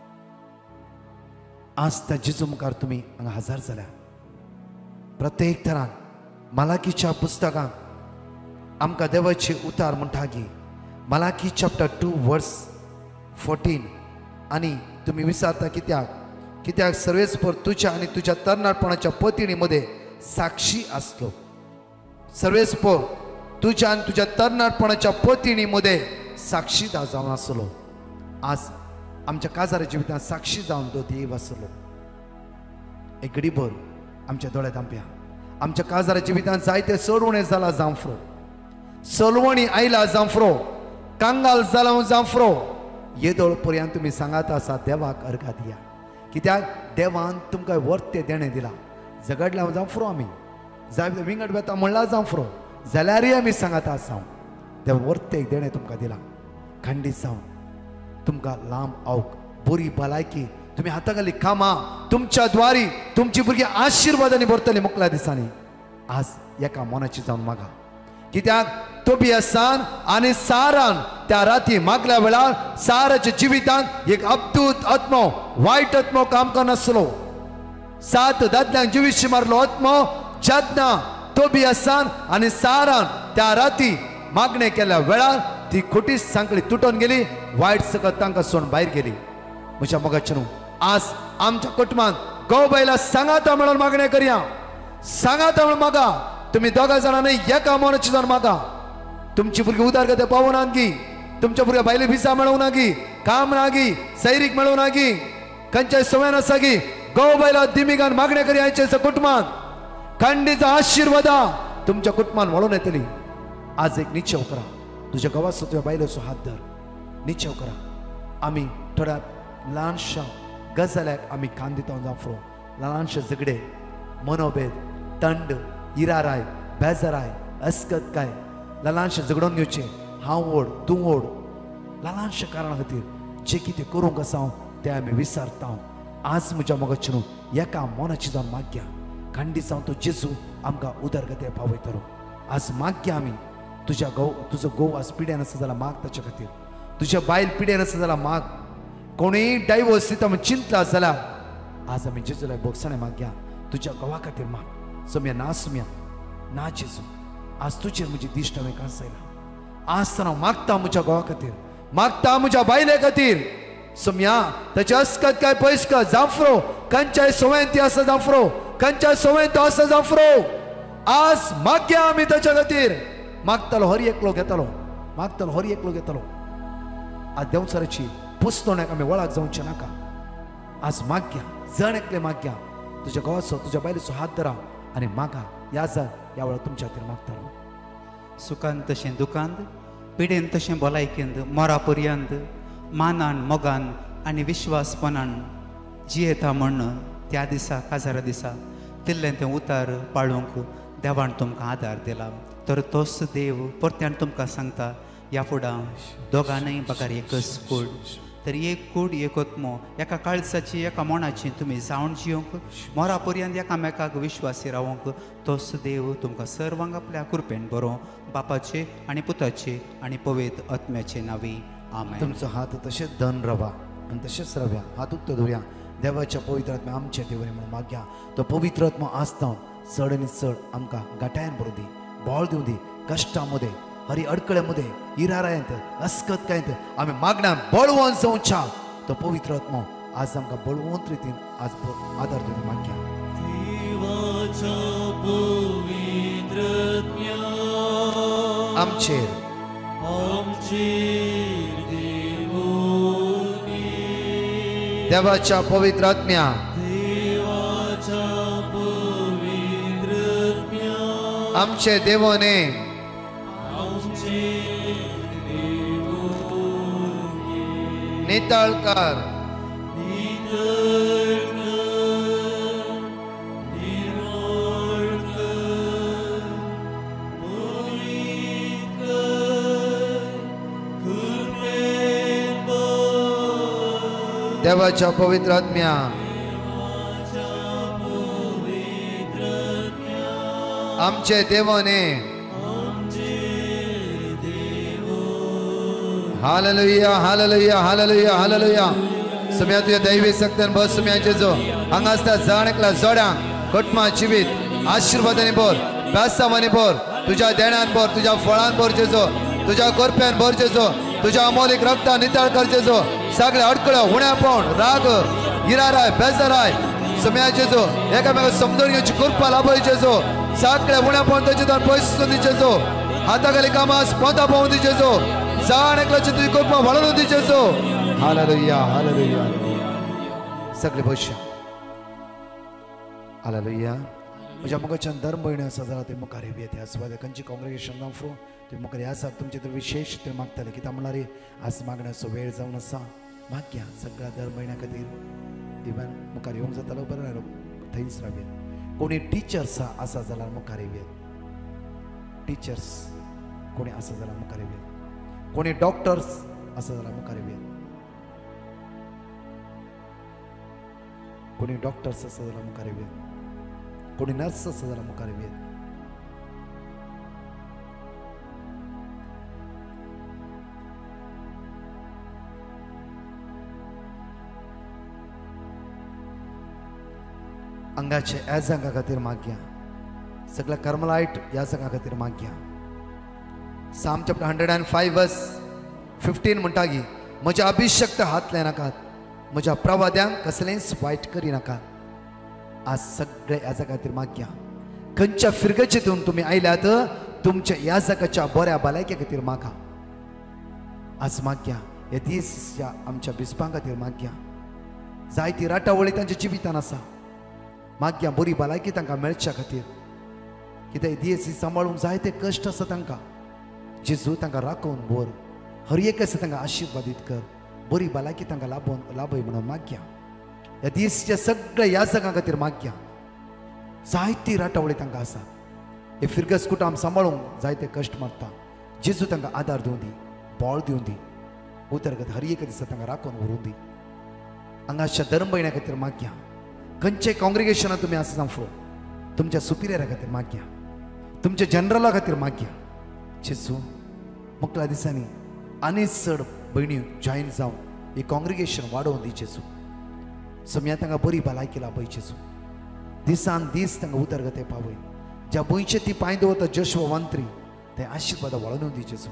आज त्या जेजू मुखार तुमी हांगा हजार जाल्या. प्रत्येक तरान मलाकीच्या पुस्तकांत आमकां देवाचे उतार म्हणटा की Malachi chapter two verse fourteen आनी तुमी विचारता कित्याक कित्याक सर्वेस्पर तुज्या आनी तुज्या तरणाटपणाच्या पतिणी मध्ये साक्षी आसलो. सर्वेस्पर तुझ्या आणि तुझ्या तरणाटपणाच्या पोतिणी मध्ये साक्षीदार जावन आसलो. आज आमच्या काजाऱ्या जिवितांत साक्षी जावन तो देव आसलो. एक घडीभर आमच्या दोळ्यांत आंप्या आमच्या काजाऱ्या जिवितांत जायते सोडवणे जाला जांफ्रो, सोलवणी आयला जांफ्रो, कांगाल जाला जांफ्रो. येदोळ पर्यंत तुम्ही सांगात आसा देवाक अर्घा दिया, कित्याक देवान तुमकां वर्ते देणे दिला. झगडल्या जांफ्रो आमी, जाय विंगड वेता म्हणला जांफ्रो जाल्यारय आमी सांगात आसा देव वर्ते देणे तुमकां दिला. खंडीत जावन तुमकां लांब आवक, बरी भलायकी, तुम्ही हाताखाली कामां, तुमच्या द्वारी तुमची भुरगीं आशिर्वादांनी भरतली मुकल्या दिसांनी. आज एका मनाची जावन मागा, कित्याक तोबियासान आनी सारान त्या राती मागल्या वेळार साराच्या जिवितांत एक अब्दूत आत्मो, वायट आत्मो काम करनासलो. सात दादल्यांक जिवीशी मारलो आत्मो जेन्ना तोबियासान आनी सारान त्या राती मागणे केल्या वेळार ती खोटी सांकळी तुटून गेली, वायट सकत तांकां सोडून भायर गेली. म्हज्या मोगाचें न्हू, आज आमच्या कुटुंबांत गो बायला सांगाता म्हणून मागणे करया, सांगाता म्हणून मागा. तुम्ही दोगा जाणांनी एका मनाची जावन मागा. तुमची भुरगीं उदारगती पावूं ना गी, तुमच्या भुरग्या भायली विसा मेळूं ना गी, काम ना गी, सैरीक मेळूं ना गी, खंयच्याय सवयन आसा गी, गो बायला दिमिगान मागणे करया. कुटुंबांत खंडीचा आशिर्वादा तुमच्या कुटुंबान वळून येतली. आज एक निश्चय करा, तुझ्या गावाचो तुझ्या बायलेचो हात धर, निश्चय करा. आमी थोड्या ल्हानशा गजाल्याक आमी कान दिता जांफ्रो, ल्हानशे झगडे, मनोभेद, तंड, इराराय, बेजाराय, अस्कतकाय, ल्हानशे झगडोन घेवचे, हांव ओड तूं ओड, ल्हानशे कारणा खातीर जे कितें करूंक आसा तें आमी विसरता. आज म्हज्या मोगाचें न्हू, एका मनाची जावन मागया. खंडीत जावन तो जेजू आमकां उदरगती पावयतलो. आज मागया आमी, तुज्या गो तुजो घोव आज पिड्यान आसा जाल्यार माग ताचे खातीर, तुज्या बायल पिड्यान आसा जाल्यार माग. कोणीय डायवोर्स दिता म्हण चिंतला जाल्यार आज आमी जेजूला बोगसाणे मागया. तुज्या घोवा खातीर माग. सोम्या ना सोम्या ना जेजू, आज तुजेर म्हजी दिश्ट हांवें कांसयला. आज तर हांव मागता म्हज्या घोवा खातीर, मागता म्हज्या बायले खातीर. सोम्या ताचे अस्कत काय पयस का जांफ्रो, खंयच्याय सवयन ती आसा जांफ्रो, खंयच्याय सवयन तो आसा जांफ्रो. आज मागया आमी ताच्या खातीर. मागतलो हर एकलो घेतलो, मागतलो हर एकलो घेतलो. आज देंवचाराची पुस्तोण्याक आमी वळाक जावचे नाका. आज मागया, जण एकले मागया. तुज्या घोवाचो तुज्या बायलेचो हात धरा आनी मागा. ह्या जा ह्या वेळार तुमच्या खातीर मागतलो. सुखांत तशें दुखांत, पिडेन तशें भलायकेंत, मोरा पर्यंत मानान मोगान आनी विश्वासपणान जियेता म्हण त्या दिसा काजारा दिसा तिल्लें तें उतार पाळूंक देवान तुमकां आदार दिला. तर तोच देव परत्यान तुमकां सांगता, ह्या फुडां दोगांनय बकार एकच कूड. तर एक कूड एक आत्मो, एका काळजाची एका मनाची तुमी जावन जियोंक, मोरा पर्यंत एकामेकाक विश्वासी रावंक तोच देव तुमकां सर्वांक आपल्या कृपेन बरो, बापाचे आनी पुताचे आनी पवित्र आत्म्याचे नांवी. आमेन. तुमचो हात तशेंच धन रवा आनी तशेंच रावया. हात उक्त धरुया. देवाच्या पवित्र आत्म्या आमचे देवरे म्हणून मागया. तो पवित्र आत्मा आसता चड आनी चड आमकां गाठायन बरो दी, बळ दिवं दी. कश्टामध्ये, हरी अडकळ्यामध्ये, इरारायंत, अस्कतकायंत आमी मागण्या बळवून जावच्या. तो पवित्र आत्मा आज आमकां बळवंत रितीन आज आदार दिवन मागया. देवाच्या पवित्र आत्म्या आमचेर आमचेर देवून ये. देवाच्या पवित्र आत्म्या देवाच्या पवित्र आत्म्या आमचे देवने आमचेर देवून ये. नितळकर नितळ कर, निरोळ कर, पवित्र कर, कृपेन भर. देवाच्या पवित्र आत्म्या देवाच्या पवित्र आत्म्या आमचे देवने आमचेर देवून. Hallelujah hallelujah hallelujah hallelujah. सुम्या तुझ्या दैवी सक्तन बस सुम्याचे जो हांगा आसता जाण एकला जोड्यांक कुटुंबा जिवीत आशिर्वादांनी भर, प्यासावांनी भर, तुझ्या देण्यान भर, तुझ्या फळान भर जेजो, तुझ्या गोरप्यान भर जेजो, तुझ्या अमोलीक रक्तान नितळ कर जेजो. सगळे अडकळ्यो उण्यापण, राग, इराराय, बेजाराय सुम्या जेजो एकामेका समजून घेवची कृपा लाभय जेजो. सगळे उण्यापण तेजे पयसून दी जेजो. हाताखाली कामास पोता पावून दी जेजू जाण एकल्याची तुझी कृपा वाढवून दी जेजू हालेलुया हालेलुया सगळे बसया हालेलुया म्हज्या मुखाच्यान धर्म भयणी आसा जाल्यार ते मुखार येत ह्या सुवातेर खंयची काँग्रेगेशन ना फो ते मुखार आसात तुमचे तर विशेष ते मागताले कित्याक म्हणल्यार आज मागण्याचो वेळ जावन आसा मागया सगळ्या धर्म भयण्यां खातीर इवन मुखार येवंक जातालो बरें थंयच रावया कोणी टिचर्स आसा जाल्यार मुखार येवया टिचर्स कोणी आसा जाल्यार मुखार येवया कोणी डॉक्टर्स आसा जाल्यार मुखार येवया कोणी डॉक्टर्स आसा जाल्यार मुखार येवया कोणी नर्स आसा जाल्यार मुखार येवया अंगाचे ह्या जागा खातीर मागया सगळ्या कर्मलायट ह्या जागा खातीर मागया Psalm chapter hundred and five verse fifteen म्हणटा की म्हज्या अभिशक्त हात लाय नाकात म्हज्या प्रवाद्यांक कसलेंच वायट करी नाकात आज सगळे ह्या जागा खातीर मागया खंयच्या फिरगेचेतून तुमी आयल्यात तुमच्या ह्या जागाच्या बऱ्या भलायके खातीर मागा आज मागया हे दीस आमच्या बिस्पां खातीर मागया जायती राटावळी तांच्या जिवितान आसा मागया बरी भलायकी तांकां मेळच्या खातीर कित्याक दीस सांबाळूंक जायते कश्ट आसा तांकां जेजू तांकां राखून बोर हर एक आसा तांकां आशिर्वादीत कर बरी भलायकी तांकां लाभोवन लाभय म्हणून मागया ह्या दिसच्या सगळ्या ह्या जागां खातीर मागया जायती राटावळी तांकां आसा हे फिरगस कुटाम सांबाळूंक जायते कश्ट मारता जेजू तांकां आदार दिवं दी बोळ दिवं दी उदरगत हर एक दिसा तांकां राखून व्हरूं दी हांगाच्या धर्म भयण्यां खातीर मागया खंयचे काँग्रेगेशनां तुमी आसा जावं फुडें तुमच्या सुपिरियरा खातीर मागया तुमच्या जनरला खातीर मागया जेजू मुखल्या दिसांनी आनी चड भयणी जॉयन जावन ही काँग्रेगेशन वाडोवन दी जेजू समया तांकां बरी भलायकी लाभय जेजू दिसान दीस तांकां उदरगते पावय ज्या भुंयचे ती पांय दवरता जशवंत्री ते आशिर्वाद वळोवन दी जेजू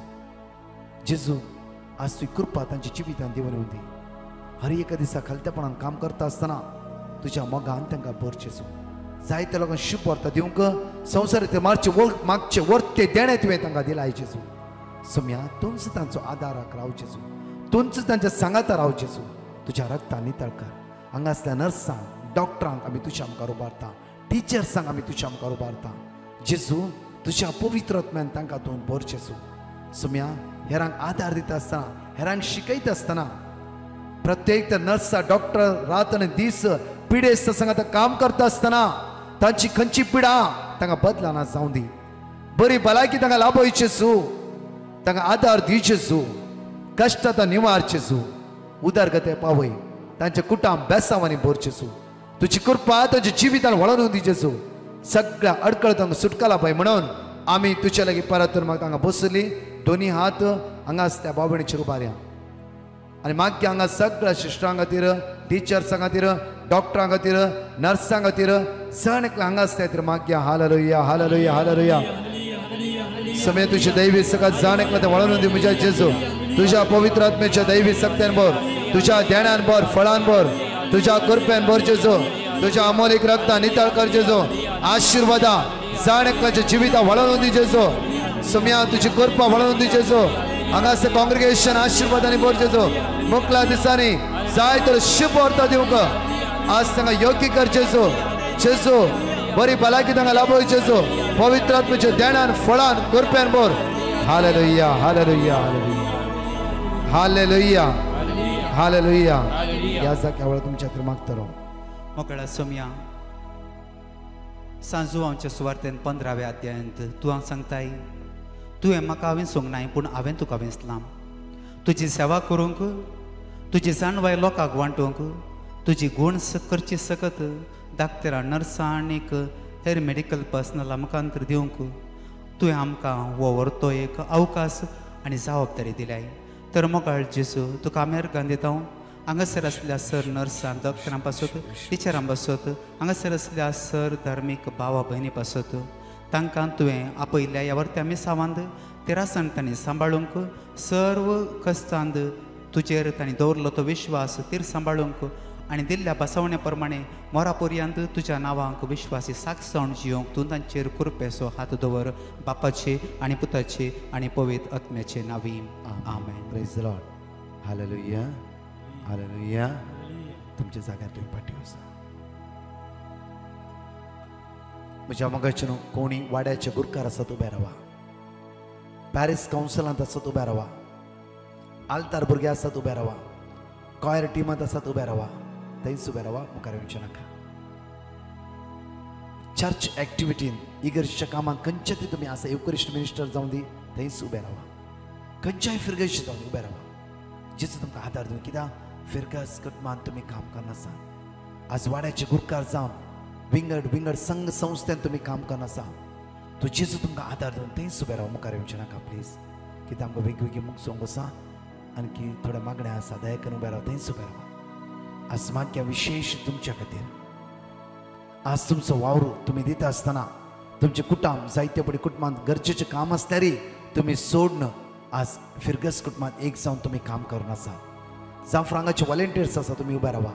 जेजू आज तुजी कृपा तांच्या जिवितान दिवन येवं दी हर एका दिसा खालत्यापणान काम करता आसतना तुज्या मोगान तांकां भर जेजू जायत्या लोकांक शुभ वार्ता दिवंक संवसारांतले मारचे मागचे वर्ते देणे तुवें तांकां दिलाय जेजू समया तूंच तांचो आदाराक राव जेजू तूंच तांच्या सांगाता राव जेजू तुज्या रक्तान नितळ कर हांगा आसल्या नर्सांक डॉक्टरांक आमी तुज्या मुखार उबारता टिचर्सांक आमी तुज्या मुखार उबारता जेजू तुज्या पवित्र आत्म्यान तांकां तूं भर जेजू समया हेरांक आदार दिता आसतना हेरांक शिकयता आसतना प्रत्येक तर नर्सा डॉक्टर रात आनी दीस पिडेस्त सांगात काम करता आसतना तांची खंयची पिडा तांकां बदलाना जावं दी बरी भलायकी तांकां लाभय जेजू तांकां आदार दी जेजू कश्टांता निवार जेजू उदरगते पावय तांचे कुटाम बेसांवांनी भर जेजू तुजी कृपा तांच्या जिवितान वळोवन दी जेजू सगळ्या अडकळ तांकां सुटका लाभय म्हणून आमी तुजे लागीं परत म्हाका तांकां बसली दोनी हात हांगाच त्या बाबणीचेर उबारया आनी मागया हांगा सगळ्या सिस्टरां खातीर टिचर्सां खातीर डॉक्टरां खातीर नर्सां खातीर सण एकलो हांगा आसता खातीर मागया हालेलुया हालेलुया हालेलुया समय तुझे दैवी सगळ्यात जाण एकलो ते वळोवन दी म्हज्या जेजू तुज्या पवित्र आत्म्याच्या दैवी सक्त्यान भर तुज्या ध्यानान भर फळान भर तुज्या कृपेन भर जेजू तुज्या अमोलीक रक्तान नितळ कर जेजू आशिर्वादा जाण एकल्याच्या जिवितां वळोवन दी जेजू समया तुजी कृपा वळोवन दी जेजू हांगासर काँग्रेगेशन आशिर्वादांनी भर जेजू मुखल्या दिसांनी जाय तर शुभ वार्ता दिवंक आज तांकां योग्य कर जेजू जेजू बरी भलायकी तांकां लाभय जेजू पवित्र आत्म्याच्या ध्यानान फळान कृपेन भर हालेलुया हालेलुया हालेलुया हालेलुया ह्या जाग्या वेळार तुमच्या खातीर मागतलो मोकळा सोम्या सांजू आमच्या सुवार्थेन पंदराव्या अध्यायांत तूं हांव सांगताय तुवें म्हाका हांवें सोंग नाय पूण हांवें तुका वेंचलां तुजी सेवा करूंक तुजी जाणवाय लोकांक वांटूंक तुजी गूण करची सकत डाक्टरां नर्सां आनीक हेर मेडिकल पर्सनल मुखांतर दिवंक तुवें आमकां हो व्हरतो एक अवकाश आनी जबाबदारी दिल्याय तर मोगाळ जेजू तुका आमी अर्गां दिता हांगासर आसल्या सर नर्सां डॉक्टरां पासत टिचरां पासत हांगासर आसल्या सर धार्मीक भावा भयणी पासत तांकां तुवें आपयल्या ह्या वर्त्या आमी सावांद तेरासन तांणी सांबाळूंक सर्व कस्तांद तुजेर तांणी दवरलो तो विश्वास तिर सांबाळूंक आनी दिल्ल्या बसवण्या प्रमाणे मोरा पर्यंत तुज्या नांवांक विश्वासी साक्ष जावन जियोंक तूं तांचेर कृपेचो हात दवर बापाचे आनी पुताचे आनी पवित्र आत्म्याचे नांवी amen. Praise the lord. Hallelujah hallelujah. तुमच्या जाग्यार तुम्ही पाठी वचा. म्हज्या मगाचे न्हू कोणी वाड्याचे गुरकार आसात उबे रावा, पॅरीस कावन्सिलांत आसात उबे रावा, आल्तार भुरगे आसात उबे रावा, कॉयर टिमांत आसात उबे रावा, थंयच उबे रावा, मुखार येवचे नाका. चर्च एक्टिविटीन इगर्जेच्या कामांत खंयचे तरी तुमी आसा, युकरिस्ट मिनिस्टर जावं दी, थंयच उबे रावा. खंयच्याय फिरगेशी जावन उबे रावा. जेचो तुमकां आदार दिवन, कित्याक फिरगस कुटुंबांत तुमी काम करनासा. आज वाड्याचे गुरकार जावन विंगड विंगड संघ संस्थेन तुमी काम करनासा. तो जेचो तुमकां आदार दिवन थंयच उबे रावा, मुखार येवचे नाका प्लीज. कित्याक आमकां वेगवेगळी मुगसोंग आसा, आणखी थोड्या मागण्या आसा, दया करून उबे रावा, थंयच उबे रावा. आज माग्या विशेष तुमच्या खातीर. आज तुमचो वावर तुमी दिता आसतना तुमचे कुटुंब जायते पडी कुटुंबांत गरजेचें काम आसल्यारय तुमी सोडन आज फिरगस कुटुंबांत एक जावन तुमी काम करून आसा. जावं फ्रांगाचे वॉलंटियर्स आसा, तुमी उबे रावा.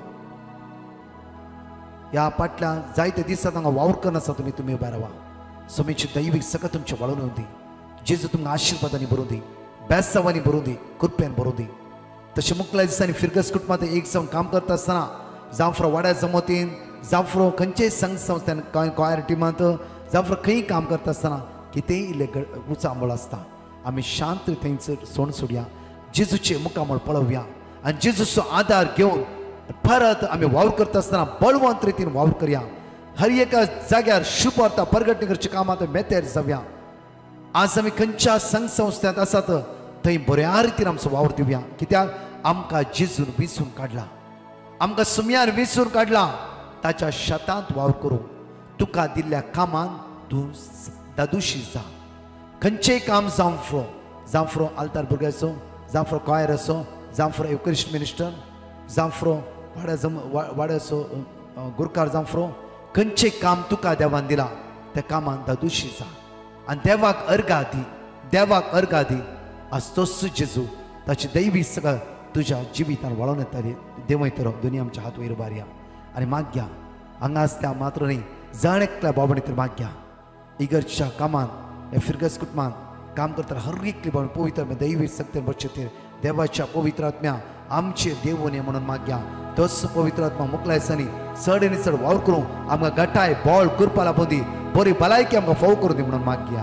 ह्या फाटल्या जायते दिसांत हांगा वावर करन आसा, तुमी तुमी उबे रावा. समेची दैवीक सकत तुमचे वळून येवं दी. जेजू तुमकां आशिर्वादांनी भरूं दी, बेसांवांनी भरूं दी, कृपेन भरूं दी. तशें मुखल्या दिसांनी फिरगस कुटुंबांत एक जावन काम करता आसतना जावं फ्रो वाड्या जमोतीन, जावं फ्रो खंयचेय संघ संस्थेन, कॉयर टिमांत, जावं फ्रो खंय काम करता आसतना कितेंय इल्लें उचांबळ आसता, आमी शांत थंयसर सोड सोडया, जेजूचे मुखामळ पळोवया आनी जेजूचो आदार घेवन परत आमी वावर करता आसतना बळवंत रितीन वावर करया. हर एका जाग्यार शुभ अर्थ परगटणे करच्या कामांत मेतेर जावया. आज आमी खंयच्या संघ संस्थेंत आसात थंय बऱ्या रितीन आमचो वावर दिवया. कित्याक आमकां जेजून विसरून काडला, आमकां सुमयार विसरून काडला. ताच्या शेतांत वावर करूंक तुका दिल्ल्या कामान तूं दादूशी जा. खंयचेय काम जावं फ्रो, जावं फ्रो आल्तार भुरगे आसूं, जावं फ्रो कॉयर आसूं, जावं फ्रो युकरिस्ट मिनिस्टर, जावं फ्रो वाड्या जम वाड्या आसूं गुरकार, जावं फ्रो खंयचें काम तुका देवान दिलां त्या कामान दादूशी जा आनी देवाक अर्घा दी, देवाक अर्घा दी. आज तोच जेजू ताची दैवी सगळं तुज्या जिवितान वळोवन येताली. देवय तर दोनी आमच्या हात वयर उबारया आनी मागया. हांगा आसता मात्र न्ही, जण एकल्या बाबणी तर मागया. इगर्जेच्या कामान हे फिरगस कुटुंबांत काम करतना हर एकली बाबण पवित्र दैवी सक्तीन बच्चेर देवाच्या पवित्र आत्म्या आमचे देवने म्हणून मागया. तोच पवित्र आत्मा मुखल्या दिसांनी चड आनी चड वावर करूं आमकां गटाय बॉल करपा लागून दी, बरी भलायकी आमकां फाव करूं दी म्हणून मागया.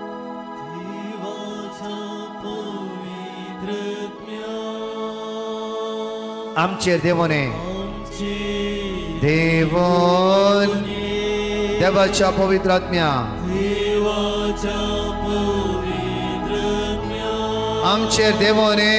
आमचेर देवने देवोन देवाच्या पवित्र आत्म्या आमचेर देवोने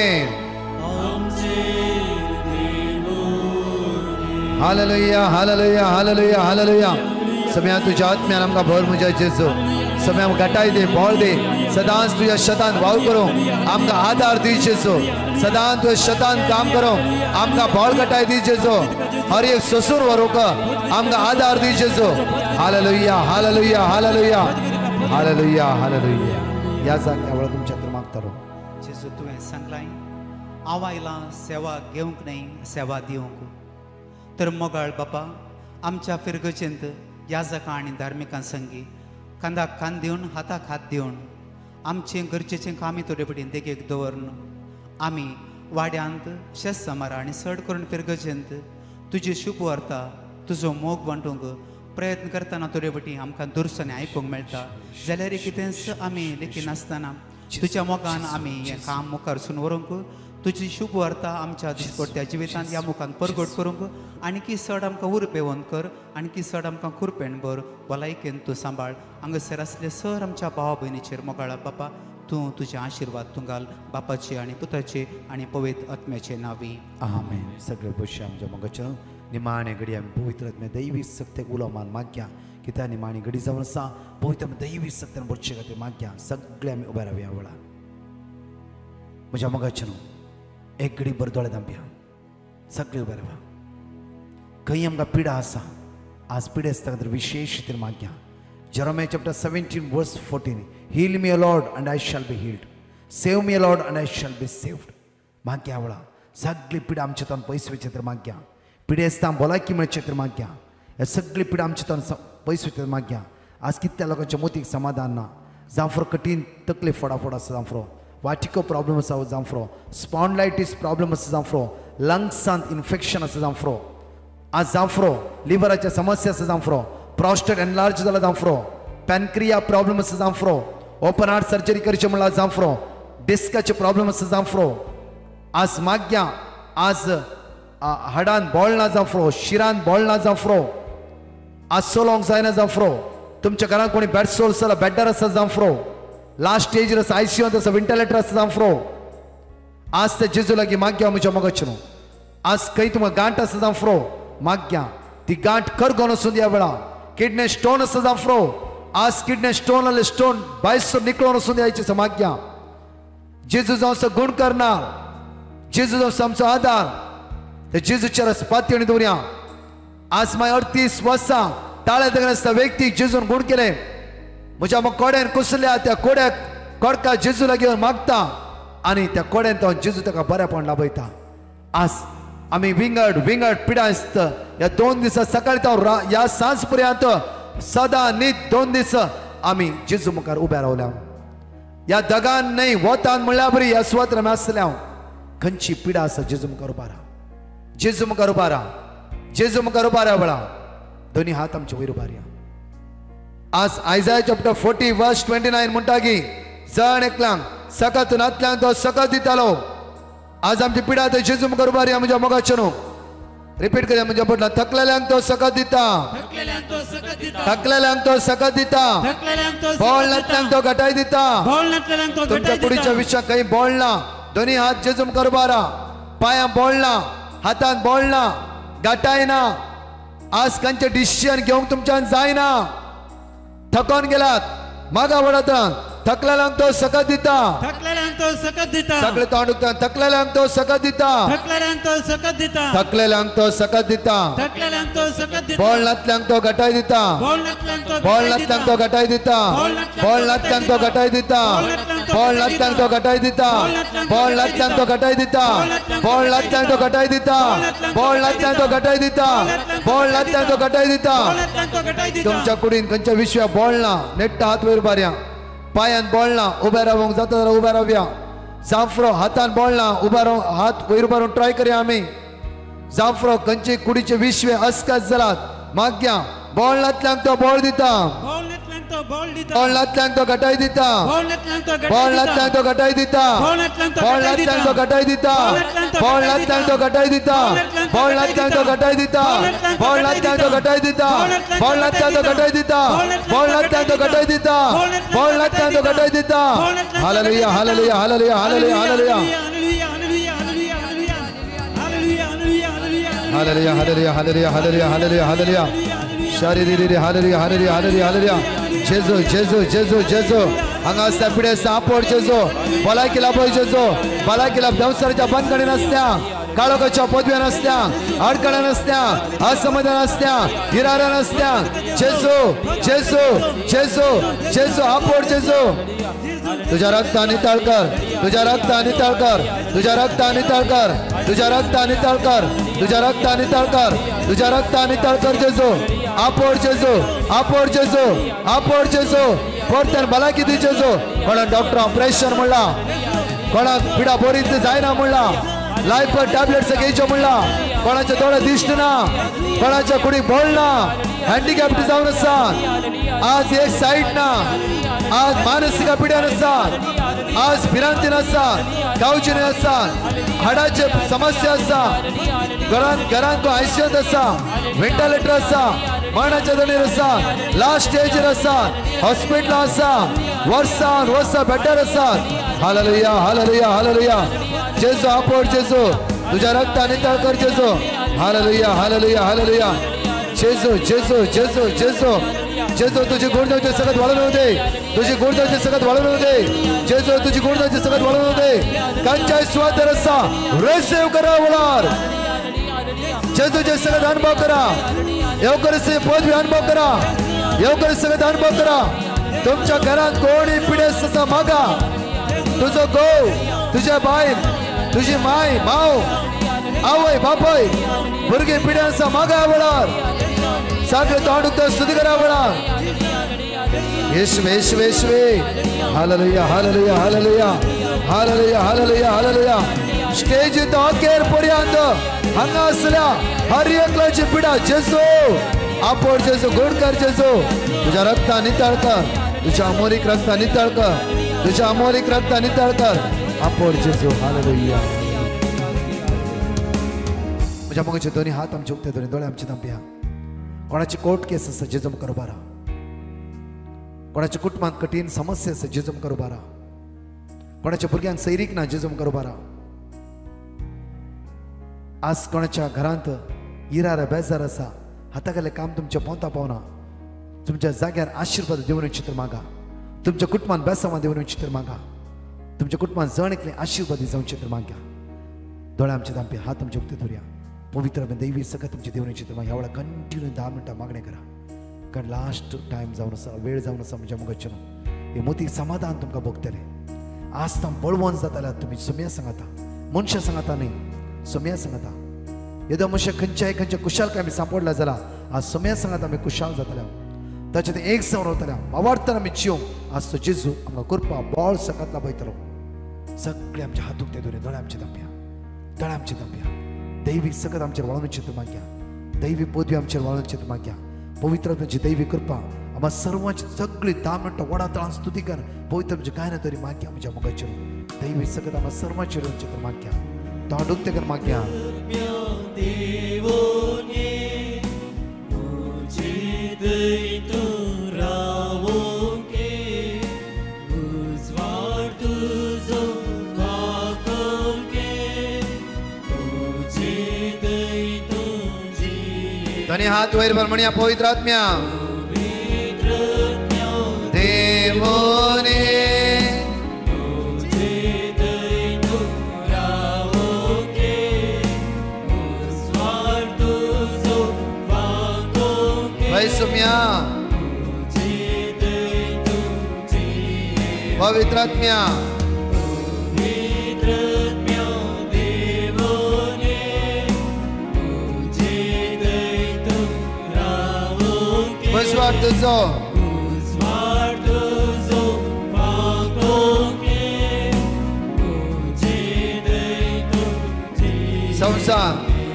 हालेलुया हालेलुया हालेलुया हालेलुया. सगळ्या तुझ्या आत्म्यान आमकां भर म्हज्या जेजू. सगळ्या गटाय दे, बॉल दे. सदांच तुझ्या शेतान वावर करूं आमकां आदार दी जेजू. सदांच तुझ्या शेतान काम करूं आमकां बॉल गटाय दी जेजू. हर एक सोसूर व्हरूंक आमकां आदार दी Jezu. Hallelujah hallelujah hallelujah hallelujah hallelujah. ह्या जाग्या वेळार तुमच्या खातीर मागतालो जेजू तुवें सांगलां हांव आयलां सेवा घेवंक न्ही सेवा दिवंक. तर मोगाळ बापा आमच्या फिरगचेंत याजकां आनी धार्मिकां संगी कांदाक कान दिवन हाताक हात दिवन आमचें गरजेचें कामी थोडे पडेन देगेक दवरन आमी वाड्यांत शेत समार आनी चड करून फिरगचेंत तुजी शुभ वार्ता तुजो मोग वांटूंक प्रयत्न करतना थोडे पटी आमकां दुरसांनी आयकूंक मेळटा. जाल्यार कितेंच आमी लेखी नासतना तुज्या मोगान आमी हें काम मुखार सुन व्हरूंक तुजी शुभ वार्ता आमच्या दिसपट्ट्या जिवितांत ह्या मुखान परगट करूंक आनीकी चड आमकां उरपेवण कर, आनीकी चड आमकां खुरपेण भर, भलायकेन तूं सांबाळ. हांगासर आसले सर आमच्या भावा भयणीचेर मोगाळा बापा तूं तुजें आशिर्वाद तूं घाल बापाचे आनी पुताचे आनी पवित्र आत्म्याचे नांवी आमेन. सगळे बशी आमच्या मोगाच्या निमाणे घडी आमी पवित्र आत्म्या दैवी सक्तेक उलोवमान मागया. कित्याक निमाणी घडी जावन आसा पवित्र दैवी सक्त्यान बरचे खातीर मागया. सगळे आमी उबे रावया वेळा. म्हज्या मोगाच्या न्हू एक घडी बरें दोळे धांपया. सगळे उबे रावा. खंय आमकां पिडा आसा आज पिडे आसता खातीर विशेश रितीन मागया. Jeremiah chapter seventeen verse fourteen. Heal me, O Lord, and I shall be healed. Save me, O Lord, and I shall be saved. मागया वेळा सगळी पिडा आमच्या तान पयस वेचे तर मागया. पिडेस्तां भलायकी मेळचें तर मागया हे सगळी पिडा आमचे तन पयस वयता मागया आज कितल्या लोकांच्या मोतीक समाधान ना जावं कठीण तकली फोडाफोड आसा जावं वाटिको प्रॉब्लम आसा जावं स्पॉन्डलायटीस प्रॉब्लम आसा जावं लंग्सांत इन्फेक्शन आसा जावं आज जावं लिव्हराच्या समस्या आसा जावं प्रॉस्टेट एनलार्ज जाला जावं पॅनक्रिया प्रॉब्लम आसा जावं ओपन हार्ट सर्जरी करचें म्हणल्यार जावं डिस्काचे प्रॉब्लम आसा जावं आज मागया आज हाडान बोळना जावं शिरान बोळना जावं आज सोलोंक जायना जावं तुमच्या घरात कोणी बेड सोल आसा बेड्डार आसा जावं लास्ट स्टेजर आसा आयसीयूंत आसा वेंटिलेटर आसा जावं आज ते जेजू लागीं मागया म्हज्या मोगाचें न्हू आज खंय तुमकां गांठ आसा जावं मागया ती गांठ करगोन वचून ह्या वेळा किडनी स्टोन आसा जावं आज किडनी स्टोन आले स्टोन भायर निकळून वचून द्यायचे आसा मागया जेजू जावं गुण करणार जेजू जावं आमचो आदार ते जेजूच्या रस्पाती दवरया आज मागीर अडतीस वर्सां ताळे दगड आसता व्यक्तीक जेजून गुण केले म्हज्या मग कोड्यान कुसल्या त्या कोड्याक कोडका जेजू लागीं मागता आनी त्या कोड्यान तो जेजू ताका बरेपण लाभयता आज आमी विंगड विंगड पिडा आसता ह्या दोन दिसा सकाळी तो ह्या सांज पर्यंत सदां न्हीद दोन दीस आमी जेजू मुखार उबे रावल्या ह्या दगान न्हय वतान म्हणल्यार बरी ह्या सुवातेर आमी आसल्या खंयची पिडा आसा जेजू मुखार उबा राव जेजू मुखार उबा राव जेजू मुखार उबा राव बळा दोनी हात आमचे वयर उबारया आज Isaiah chapter forty verse twenty nine म्हणटा की जण एकल्यांक सकत नातल्यांक तो सकत दितालो आज आमची पिडा ते जेजू मुखार उबारया म्हज्या मोगाचें न्हू रिपीट करया म्हणजे पडला थकलेल्यांक तो सकत दिता थकलेल्यांक तो सकत दिता बोळनातल्यांक तो घटाय दिता तुमच्या कुडीच्या विशयाक खंय बोळना दोनी हात जेजू मुखार उबारा पांयां बोळना हातान बोळना घटायना आज खंयचे डिसिजन घेवंक तुमच्यान जायना थकोन गेलात मागा वडता थकलेल्यांक तो सकत दिता थकलेल्यांक तो सकत दिता सगळे तोंड थकलेल्यांक तो सकत दिता थकलेल्यांक तो सकत दिता थकलेल्यांक तो सकत दिता थकलेल्यांक तो सकत दिता बोळनातल्यांक तो घटाय दिता बोळनातल्यांक तो बोळनातल्यांक तो घटाय दिता बोळनातल्यांक तो घटाय दिता बोळनातल्यांक तो घटाय दिता बोळनातल्यांक तो घटाय दिता बोळनातल्यांक तो घटाय दिता बोळनातल्यांक तो घटाय दिता बोळनातल्यांक तो घटाय दिता तुमच्या कुडीन खंयच्या विश्व्या बोळना नेट्ट हात वयर उबारया पायान बोळना उबे रावंक जाता जाल्यार उबे रावया जांफ्रो हातान बोळना उबे राव हात वयर उबारून ट्राय करया आमी जांफ्रो खंयचे कुडीचे विश्वे अस्कत जालात मागया बोळनातल्यांक तो बोळ दिता बोळनातल्यांक तो घटाय दिता बोळनातल्यांक तो घटाय दिता बोळनातल्यांक तो घटाय दिता बोळनातल्यांक तो घटाय दिता बोळनातल्यांक तो घटाय दिता बोळनातल्यांक तो घटाय दिता बोळनातल्यांक तो घटाय दिता बोळनातल्यांक तो घटाय दिता बोळनातल्यांक तो घटाय दिता hallelujah hallelujah hallelujah hallelujah hallelujah hallelujah hallelujah hallelujah hallelujah hallelujah hallelujah शारीरिरी hallelujah hallelujah hallelujah hallelujah Jezu जेजू जेजू जेजू हांगा आसता पिडे सापड जेजू भलायकी लाभय जेजू भलायकी लाभ संवसाराच्या बंदखणी नासत्या काळोखाच्या पदव्या नासत्या अडकळ्या नासत्या असमाधान नासत्या हिरारा नासत्या जेजू जेजू जेजू जेजू आपड जेजू तुझ्या रक्ता नितळ कर तुझ्या रक्ता नितळ कर तुझ्या रक्ता नितळ कर तुझ्या रक्ता नितळ कर तुझ्या रक्ता नितळ कर तुझ्या रक्ता नितळ कर जेजू आपड जेजू आपड जेजू आपड जेजू परतन भलायकी दी जेजू कोणाक डॉक्टर ऑपरेशन म्हणला कोणाक पिडा बरी जायना म्हणला लायफ टॅबलेट्स घेवच्यो म्हणला कोणाचे दोळे दिसना कोणाच्या कुडीक बोळना हँडिकॅप्ट जावन आसा आज एक सायड ना आज मानसिक पिड्यान आसा आज भिरांतीन आसा गांवचीन आसा हाडाचे समस्या आसा घरान घरान आयसीयूत आसा वेंटिलेटर आसा मरणाच्या दोनीर आसा लास्ट स्टेजर आसा हॉस्पिटल आसा वर्सान वर्सां बेड्डार आसात हालेलुया हालेलुया हालेलुया जेजू आपड जेजू तुझ्या रक्ता नितळ कर जेजू हालेलुया हालेलुया हालेलुया जेजू जेजू जेजू जेजू जेजू तुझी गुणधर्चे सगळ्यात वाढवून दे तुझी गुणधर्चे सगळ्यात वाढवून दे जेजू तुझी गुणधर्चे सगळ्यात वाढवून दे कंचाय स्वादर आसा रिसीव करा वळार जेजूचे सगळ्यात अनुभव करा येवकरचे पदवी अनुभव करा येवकर सगळ्यात अनुभव करा तुमच्या घरात कोणी पिडेस आसा मागा तुझो घोव तुझ्या बायल तुझी माय माव आवय बापय भुरगे पिढ्यांचा मागा वळार सगळे तोंडुक स्तुती करा वळार येशुवे येशुवे येशुवे hallelujah hallelujah hallelujah hallelujah hallelujah hallelujah stage अखेर पर्यंत हांगा असल्या हर एकल्याची पिढा जेजू आपोड जेजू गोड कर जेजू तुझ्या रक्ता नितळ कर तुझ्या अमोलिक रक्ता नितळ कर तुझ्या अमोलिक रक्ता नितळ कर आपोड जेजू हालेलुया तुझ्या मगाचे दोन्ही हात आमचे उक्ते दोन्ही दोळे आमचे तांब्या कोणाची कोर्ट केस आसा जेजू करू बारा कोणाच्या कुटुंबात कठीण समस्या आसा जेजू करू बारा कोणाच्या भुरग्यांक सैरीक ना जेजू करू बारा आज कोणाच्या घरांत इरार बेजार आसा हातागेले काम तुमच्या पोंता पावना तुमच्या जाग्यार आशीर्वाद देऊन चित्र मागा तुमच्या कुटुंबात बेसांवा देऊन चित्र मागा तुमच्या कुटुंबात जण एकले आशीर्वादी जाऊन चित्र माग्या दोळे आमचे दांपे हात आमचे उक्ते धरुया पवित्र दैवी सगळं तुमचे देऊन चित्र माग ह्या वेळा कंटिन्यू दहा मिनटां मागणे करा कारण लास्ट टायम जावन आसा वेळ जावन आसा म्हणजे मुगच्चन हे मोती समाधान तुमकां भोगतले आज तां बळवंत जाताल्यार तुमी सुम्या सांगाता मनशां सांगाता न्ही सुम्या सांगाता येदो मनशां खंयच्याय खंयच्या कुशालकाय आमी सांपडला जाल्यार आज सुम्या सांगात आमी कुशाल जाताल्या ताचे ते एक जावन रावताल्या आवाडटना आमी जियोंक आज तो जेजू आमकां करपा बॉल सकत लाभयतलो सगळे आमच्या हातूक ते दोरे दोळे आमचे दांप्या दोळे आमचे दांप्या दैवी सगत आमचेर वळोवन चित्र माग्या दैवी पदवी आमचेर वळोवन चित्र माग्या पवित्रात्म्याची दैवी कृपा आम्हा सर्वांची सगळी धा मिनटां वडा तळान स्तुती कर पवित्र म्हणजे काय ना तरी माग्या म्हज्या मुखाचेर दैवी सगत आम्हा सर्वांचेर चित्र माग्या तोंडूक ते कर माग्या दोन्ही हात वयर भर म्हणया पवित्र आत्म्या देवोने सुम्या पवित्र आत्म्या स्वार्थ तुझो संसार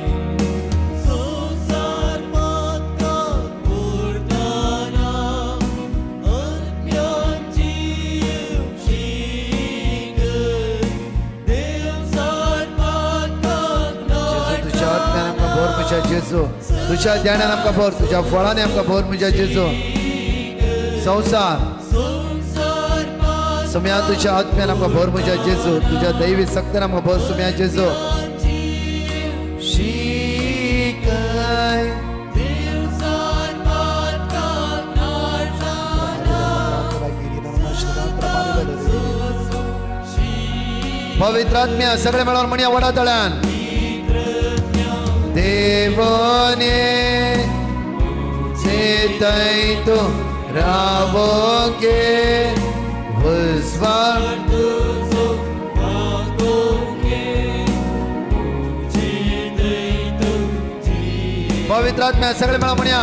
जेजू तुझ्या ध्यानान आमकां भर तुझ्या फळांनी आमकां भर म्हज्या जेजू संसार सुम्या तुझ्या आत्म्यान आमकां भर म्हज्या जेजू तुझ्या दैवी सक्तीन आमकां भर सुम्या जेजू शिकाय पवित्र आत्म्या सगळे मेळोन म्हणया वडा तळ्यान देवोने चेतय तो रावोगे हुस्वार पवित्र आत्म्या सगळे मेळोन म्हणया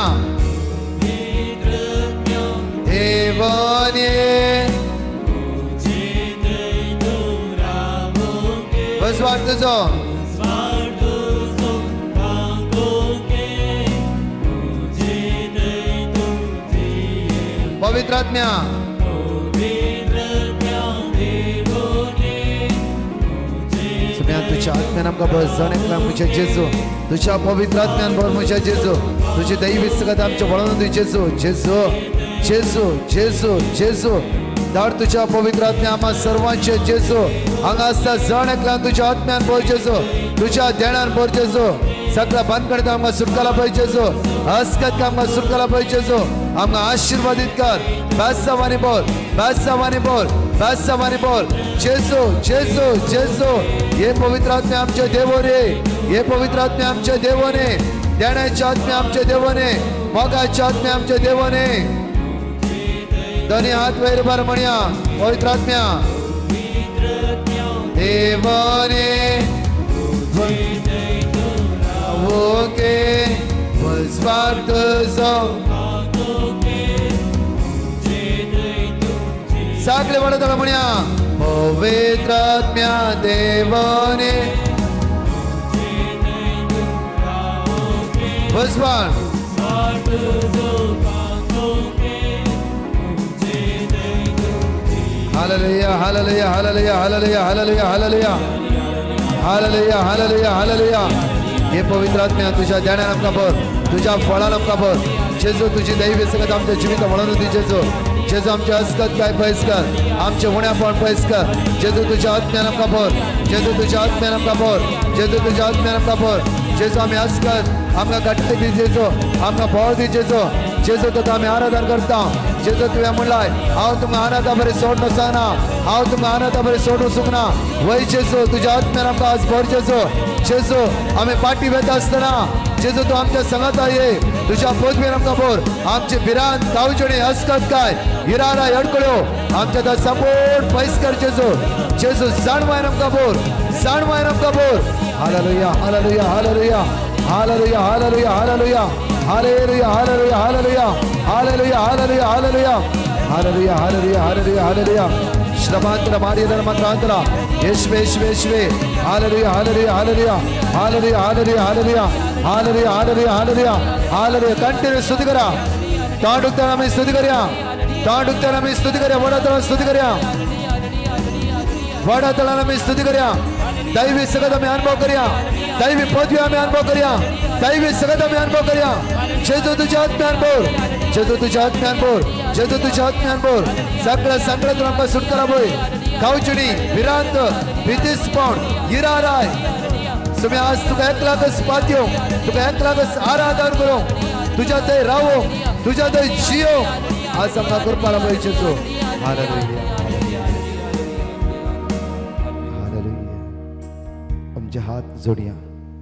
देवोने हुस्वार तुजो पवित्र आत्म्या सुम्या तुझ्या आत्म्यान आमकां भर जण एकला म्हज्या जेजू तुझ्या पवित्र आत्म्यान भर म्हज्या जेजू तुजी दैवी सगत आमचे वळोवन दी जेजू जेजू जेजू जेजू जेजू धाड तुझ्या पवित्र आत्म्या आम्हा सर्वांचे जेजू हांगा आसता जण एकला तुझ्या आत्म्यान भर जेजू तुझ्या ध्यानान भर जेजू सगळ्या बंदकडे आमकां सुटकाला पळय जेजू हसकत आमकां सुटकाला पळय जेजू आमकां आशीर्वादीत कर बेसावानी बोल बेसावानी बोल बेसावानी बोल जेजू जेजू जेजू हे पवित्र आत्म्या आमचे देवोने हे पवित्र आत्म्या आमचे देवोने ध्यानाचे आत्म्या आमचे देवोने मोगाचे आत्म्या आमचे देवोने दोन्ही हात वयर भर म्हणया पवित्र आत्म्या देवोने ओके स्वार्थ जो सगळे वडतळ म्हणया पवित्र आत्म्या देवाने भगवान hallelujah hallelujah hallelujah hallelujah hallelujah hallelujah hallelujah hallelujah hallelujah हे पवित्र आत्म्या तुझ्या ध्यानान आमकां भर तुझ्या फळान आमकां भर जेजू तुझी दैवी सकत आमच्या जिविता म्हणून दी जेजू जेजू आमच्या हस्कत काय पयस कर आमचे उण्यापण पयस कर जेजू तुझ्या आत्म्यान आमकां भर जेजू तुझ्या आत्म्यान आमकां भर जेजू तुझ्या आत्म्यान आमकां भर जेजू आमी हस्कत आमकां घट्ट दी जेजू आमकां भोव दी जेजू जेजू तुका आमी आराधन करता जेजू तुवें म्हणलाय हांव तुमकां अनाथा बरें सोडून सांगना हांव तुमकां अनाथा बरें सोडूं सुकना वय जेजू तुज्या आत्म्यान आमकां आज भर जेजू जेजू आमी पाटी वेता आसतना जेजू तूं आमच्या संगता ये तुज्या पदवेन आमकां भर आमचे भिरांत गांवचणे हस्कत काय हिरारा अडकळ्यो आमच्या ता संपूर्ण पयस कर जेजू जेजू जाणवायन आमकां भर जाणवायन आमकां भर hallelujah hallelujah hallelujah hallelujah hallelujah hallelujah hallelujah hallelujah hallelujah hallelujah hallelujah hallelujah hallelujah hallelujah hallelujah hallelujah श्रमांतर मार्यदन मंत्रांतर येशवे येशवे येशवे hallelujah hallelujah hallelujah hallelujah hallelujah hallelujah hallelujah hallelujah hallelujah hallelujah continue स्तुति करा तांडुकता आमी स्तुति करया तांडुकता आमी स्तुति करया वडातळ स्तुति करया वडातळ आमी स्तुति करया दैवी सगत आमी अनुभव करया दैवी पदवी आमी अनुभव करया दैवी सगत आमी अनुभव करया जेजू तुज्या आत्म्यान भर जेजू तुज्या आत्म्यान भर जेजू तुज्या आत्म्यान भर सगळ्या संकटातून आमकां सुटका पळय गांवचणी भिरांत भितिसपण हिराराय तुम्ही आज तुका एकलाकच पातयो तुका एकलाकच आराधन करो तुझ्या थंय रावो तुझ्या थंय जियो आज आमकां करपाक पळय जेजू हालेलुया आमचे हात जोडया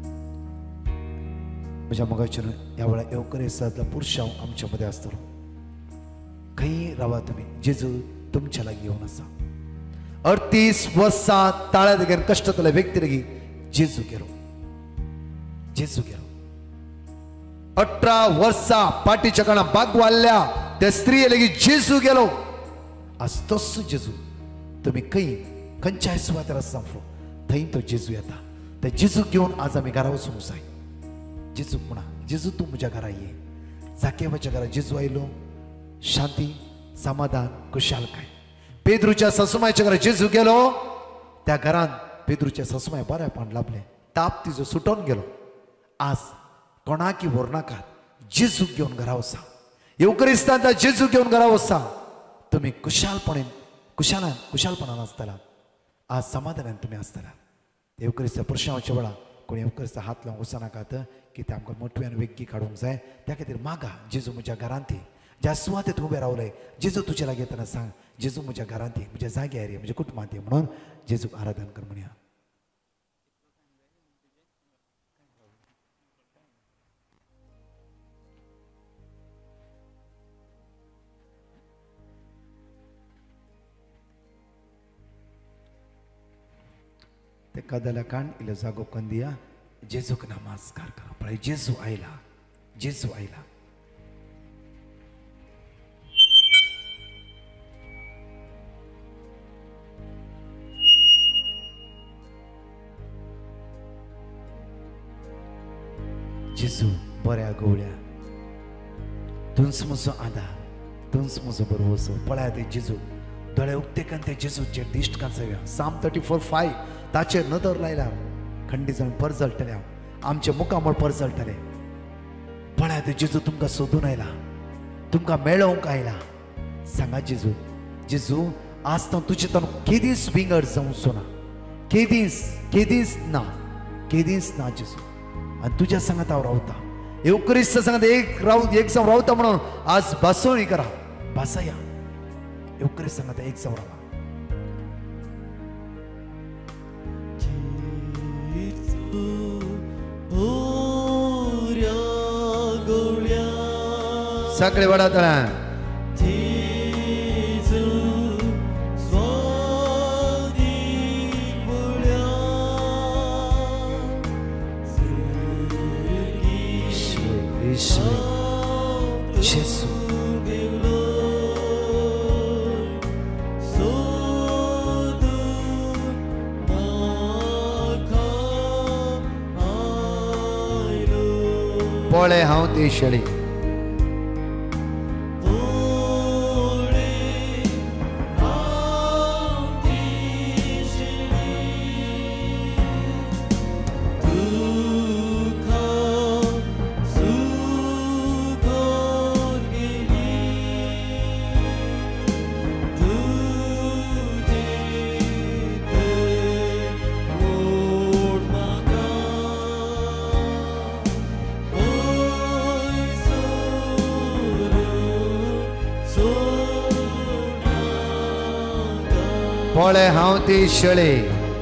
म्हज्या मोगाचेर ह्या वेळा येवकरेसांतलो पुरुश हांव आमच्या मदें आसतलो खंय रावा तुमी जेजू तुमच्या लागीं येवन आसा अडतीस वर्सां ताळ्या देगेर कश्ट केले व्यक्ती लेगीत जेजू गेलो जेजू गेलो अठरा वर्सां पाठीच्या काळां बाग वाल्ल्या त्या स्त्रिये लेगीत जेजू गेलो आज तोच जेजू तुमी खंय खंयच्याय सुवातेर आसा थंय तो जेजू येता ते जेजू घेवन आज आमी घरा वचूंक जाय जेजू म्हणा जेजू तूं म्हज्या घरा ये जाकेवाच्या घरा जेजू आयलो शांती समाधान खुशालकाय पेद्रूच्या ससुमायच्या घरा जेजू गेलो त्या घरान पेद्रूच्या ससुमाय बरेपण लाभले ताप तिजो सुटोन गेलो आज कोणाकी व्हरनाकात जेजू घेवन घरा वचा येवकरिस्तांत जेजू घेवन घरा वचा तुमी खुशालपणेन खुशालान खुशालपणान आसतला आज समाधानान तुमी आसतला येवकरिस्ता पुरुषांच्या वेळा कोण येवकरिस्ता हात लावंक वचनाकात की ते आमकां मोटव्यान वेग्गी काडूंक जाय त्या खातीर मागा जेजू म्हज्या घरांत ज्या सुवातेंत उबे रावले जेजू तुजे लागीं येतना सांग जेजू म्हज्या घरांत म्हज्या जाग्यार ये म्हज्या कुटुंबांत ये म्हणून जेजूक आराधन कर म्हणया ते कदला कान इल्लो जागो करून दिया जेजूक नमस्कार करा पळय जेजू आयला जेजू आयला जेजू बऱ्या गवळ्या तुंच म्हजो आदार तुंच म्हजो बरोवसो पळया ते जेजू दोळे उक्तेकन ते जेजूचे दिश्ट कांचव्या साम थर्टी फोर फायव ताचेर नदर लायल्यार खंडी जावन परजळटले हांव आमचे मुखामळ परजळटले पळया ते जेजू तुमकां सोदून आयला तुमकां मेळोवंक आयला सांगा जेजू जेजू आज तो तुजे तन केदीस विंगड जावचो ना केदीस केदीस ना केदीस ना जेजू आनी तुज्या सांगात हांव रावता येवकरिस्त सांगात एक राव एक जावन रावता म्हणून आज भासोळी करा भासया येवकरिस्त सांगात एक जावन रावा सगळे वडातळ्यान येशुवे जेजू पळे हांव ती शेळी पळे हांव ती शेळी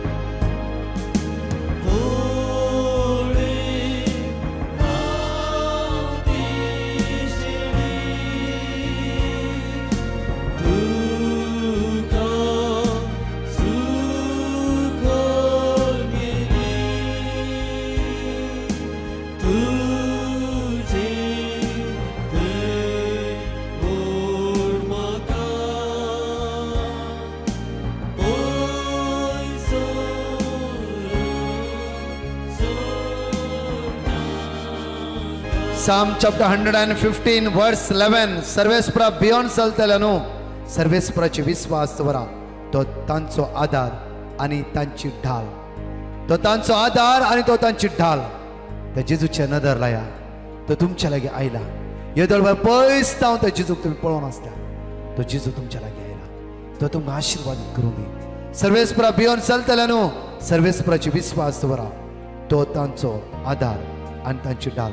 Psalm chapter one fifteen verse eleven सर्वेस्परा बियॉन्ड चलतल्यानो सर्वेस्पराचे विश्वास दवरा तो तांचो आधार आणि तांची ढाल तो तांचो आधार आणि तो तांची ढाल त्या जेजूचे नदर लाया तो तुमच्या लागी आयला येदळभर पयस ताव त्या जेजूक तुम्ही पळोवन आसता तो जेजू तुमच्या लागी आयला तो तुमकां आशीर्वादीत करूं दी सर्वेस्परा बियॉन्ड चलतल्यानो सर्वेस्पराचे विश्वास दवरा तो तांचो आधार आणि तांची ढाल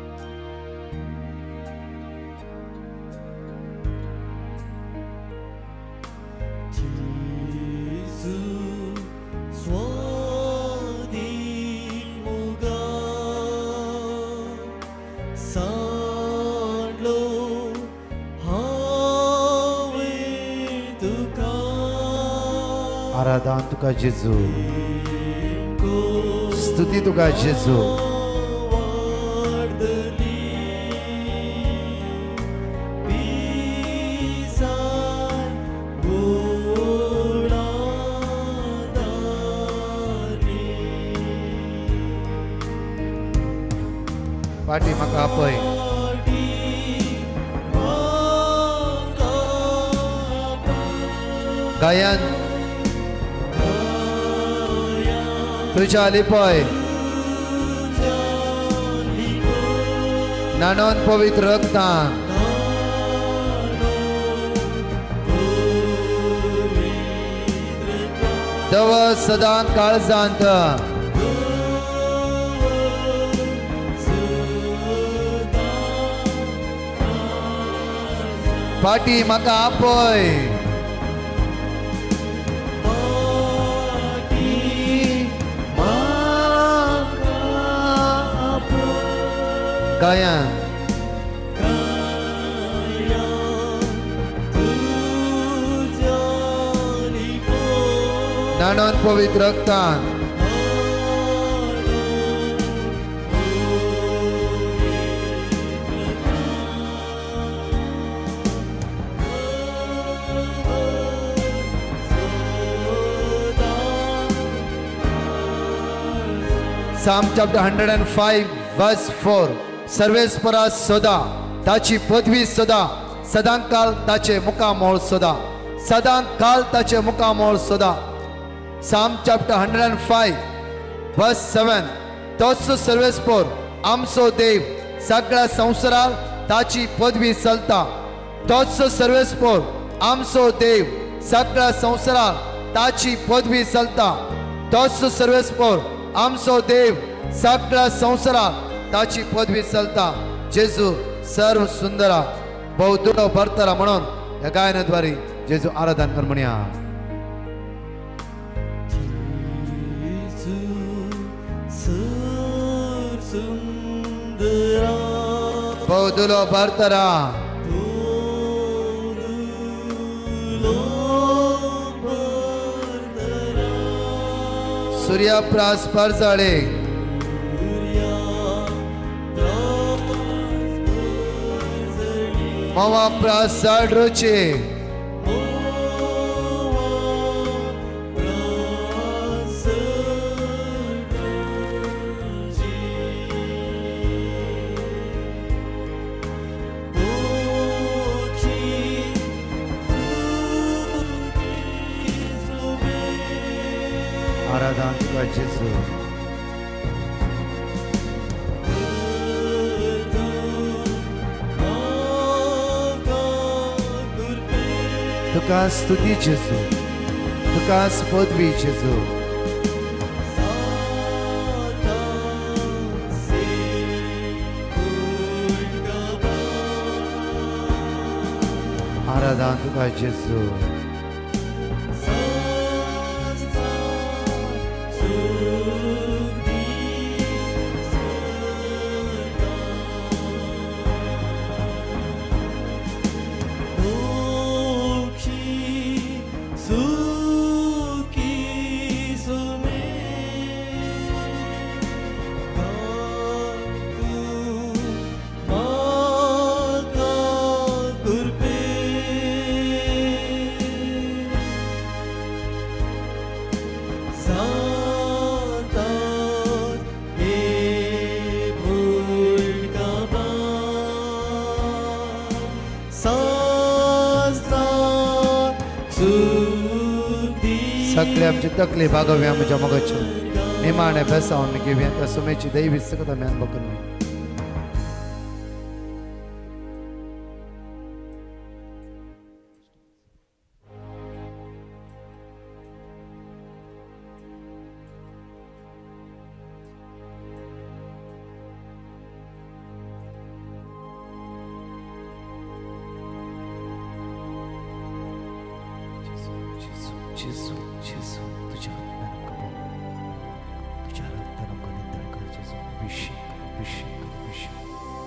आराधना तुका जेजू स्तुती तुका जेजू पाटी म्हाका आपय गायन तुझ्या लिपय नानोन पवित्र रक्तान दव सदां काळजांत पाटी म्हाका आपय गायन नानोन पवित्र रक्तान Psalm chapter one oh five verse four सर्वेस्परा सदा ताची पदवी सदा सदांकाल ताचे मुखामोळ सदा सदांकाल ताचे मुखामोळ सदा Psalm chapter one oh five verse seven तोच सर्वेस्पर आमचो देव सगळ्या संवसारांत ताची पदवी चलता तोच सर्वेस्पर आमचो देव सगळ्या संवसारांत ताची पदवी चलता तोच सर्वेस्पर आमचो देव सगळ्या संवसारांत ताची पदवी चलता जेजू सर्व सुंदरा बहुदुलो भरतरा म्हणून या गायनाद्वारे जेजू आराधन कर म्हणया बहुदुलो भरतरा सूर्या प्रास परजाळे Mama prasad roche. Aradhan tuka Jesu. Tuka stuti Jesu. Tuka spodvi Jesu. Aradhan tuka Jesu. सगळे आमचे तकले भागवे आमच्या मगच्यो निमाणे बेसावन घेवया त्या सुमेची दैवी सकत आमी अनुभव करूया. Jesu, Jesu, तुझ्या हातानं तुझ्या रक्तानं निंदण कर जेजू. अभिषेक अभिषेक अभिषेक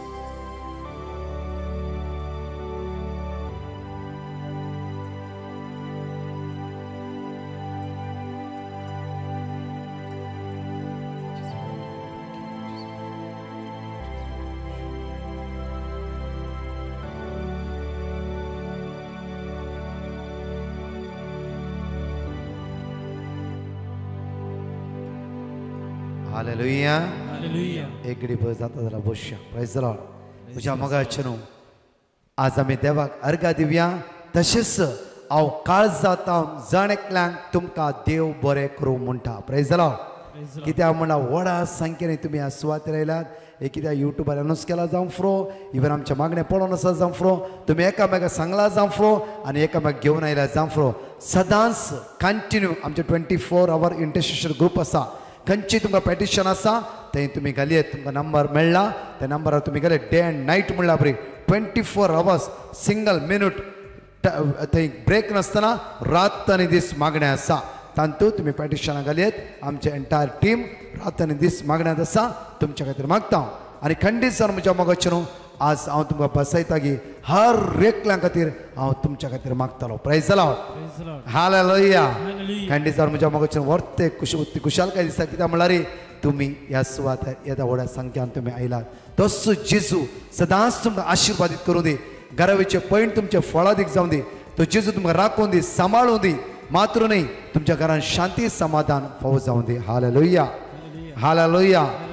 हालेलुया हालेलुया. एक घडी बस जाता जाल्यार बसया. Praise the Lord. तुझ्या मगाचे न्हू आज आमी देवाक अर्घा दिवया. तशेंच हांव काळ जाता जण एकल्यांक तुमकां देव बरें करूं म्हणटा. Praise the lord. कित्याक म्हणा व्हडा संख्येन तुमी ह्या सुवातेर आयल्यात. एक कित्याक युट्यूबार अनाउन्स केला जावं फ्रो इवन आमच्या मागणे पळोवन आसा जावं फ्रो तुमी एकामेकाक सांगला जावं फ्रो आनी एकामेक घेवन आयल्या जावं फ्रो सदांच कंटिन्यू आमचे twenty four hour intercession group आसा. खंयची तुमकां पेटिशन आसा थंय तुमी घालयेत. तुमकां नंबर मेळ्ळा त्या नंबरार तुमी घालय डे एंड नायट म्हणल्यार बरी twenty four hours single minute थंय ब्रेक नासतना रात आनी दीस मागणें आसा. तांतूंत तुमी पेटिशनां घालयेत. आमचे एंटायर टीम रात आनी दीस मागण्यांत आसा. तुमच्या खातीर मागता आनी खंडीत सर म्हज्या मोगाचें न्हू आज हांव तुमकां बसयता की हर एकल्या खातीर हांव तुमच्या खातीर मागतलो. Praise the lord. हालेलुया. खंडीत सर म्हज्या मोगाचें वर्ते कुश कुशालकाय दिसता. कित्याक म्हळ्यार तुमी ह्या सुवातेर येदा व्हड्या संख्यान तुमी आयलात. तसो जेजू सदांच तुमकां आशिर्वादीत करूं दी. घरावेचे पैण तुमचे फळादीक जावं दी. तो जेजू तुमकां राखून दी सांबाळूं दी. मात्र न्ही तुमच्या घरांत शांती समाधान फावो जावं दी. Hallelujah hallelujah.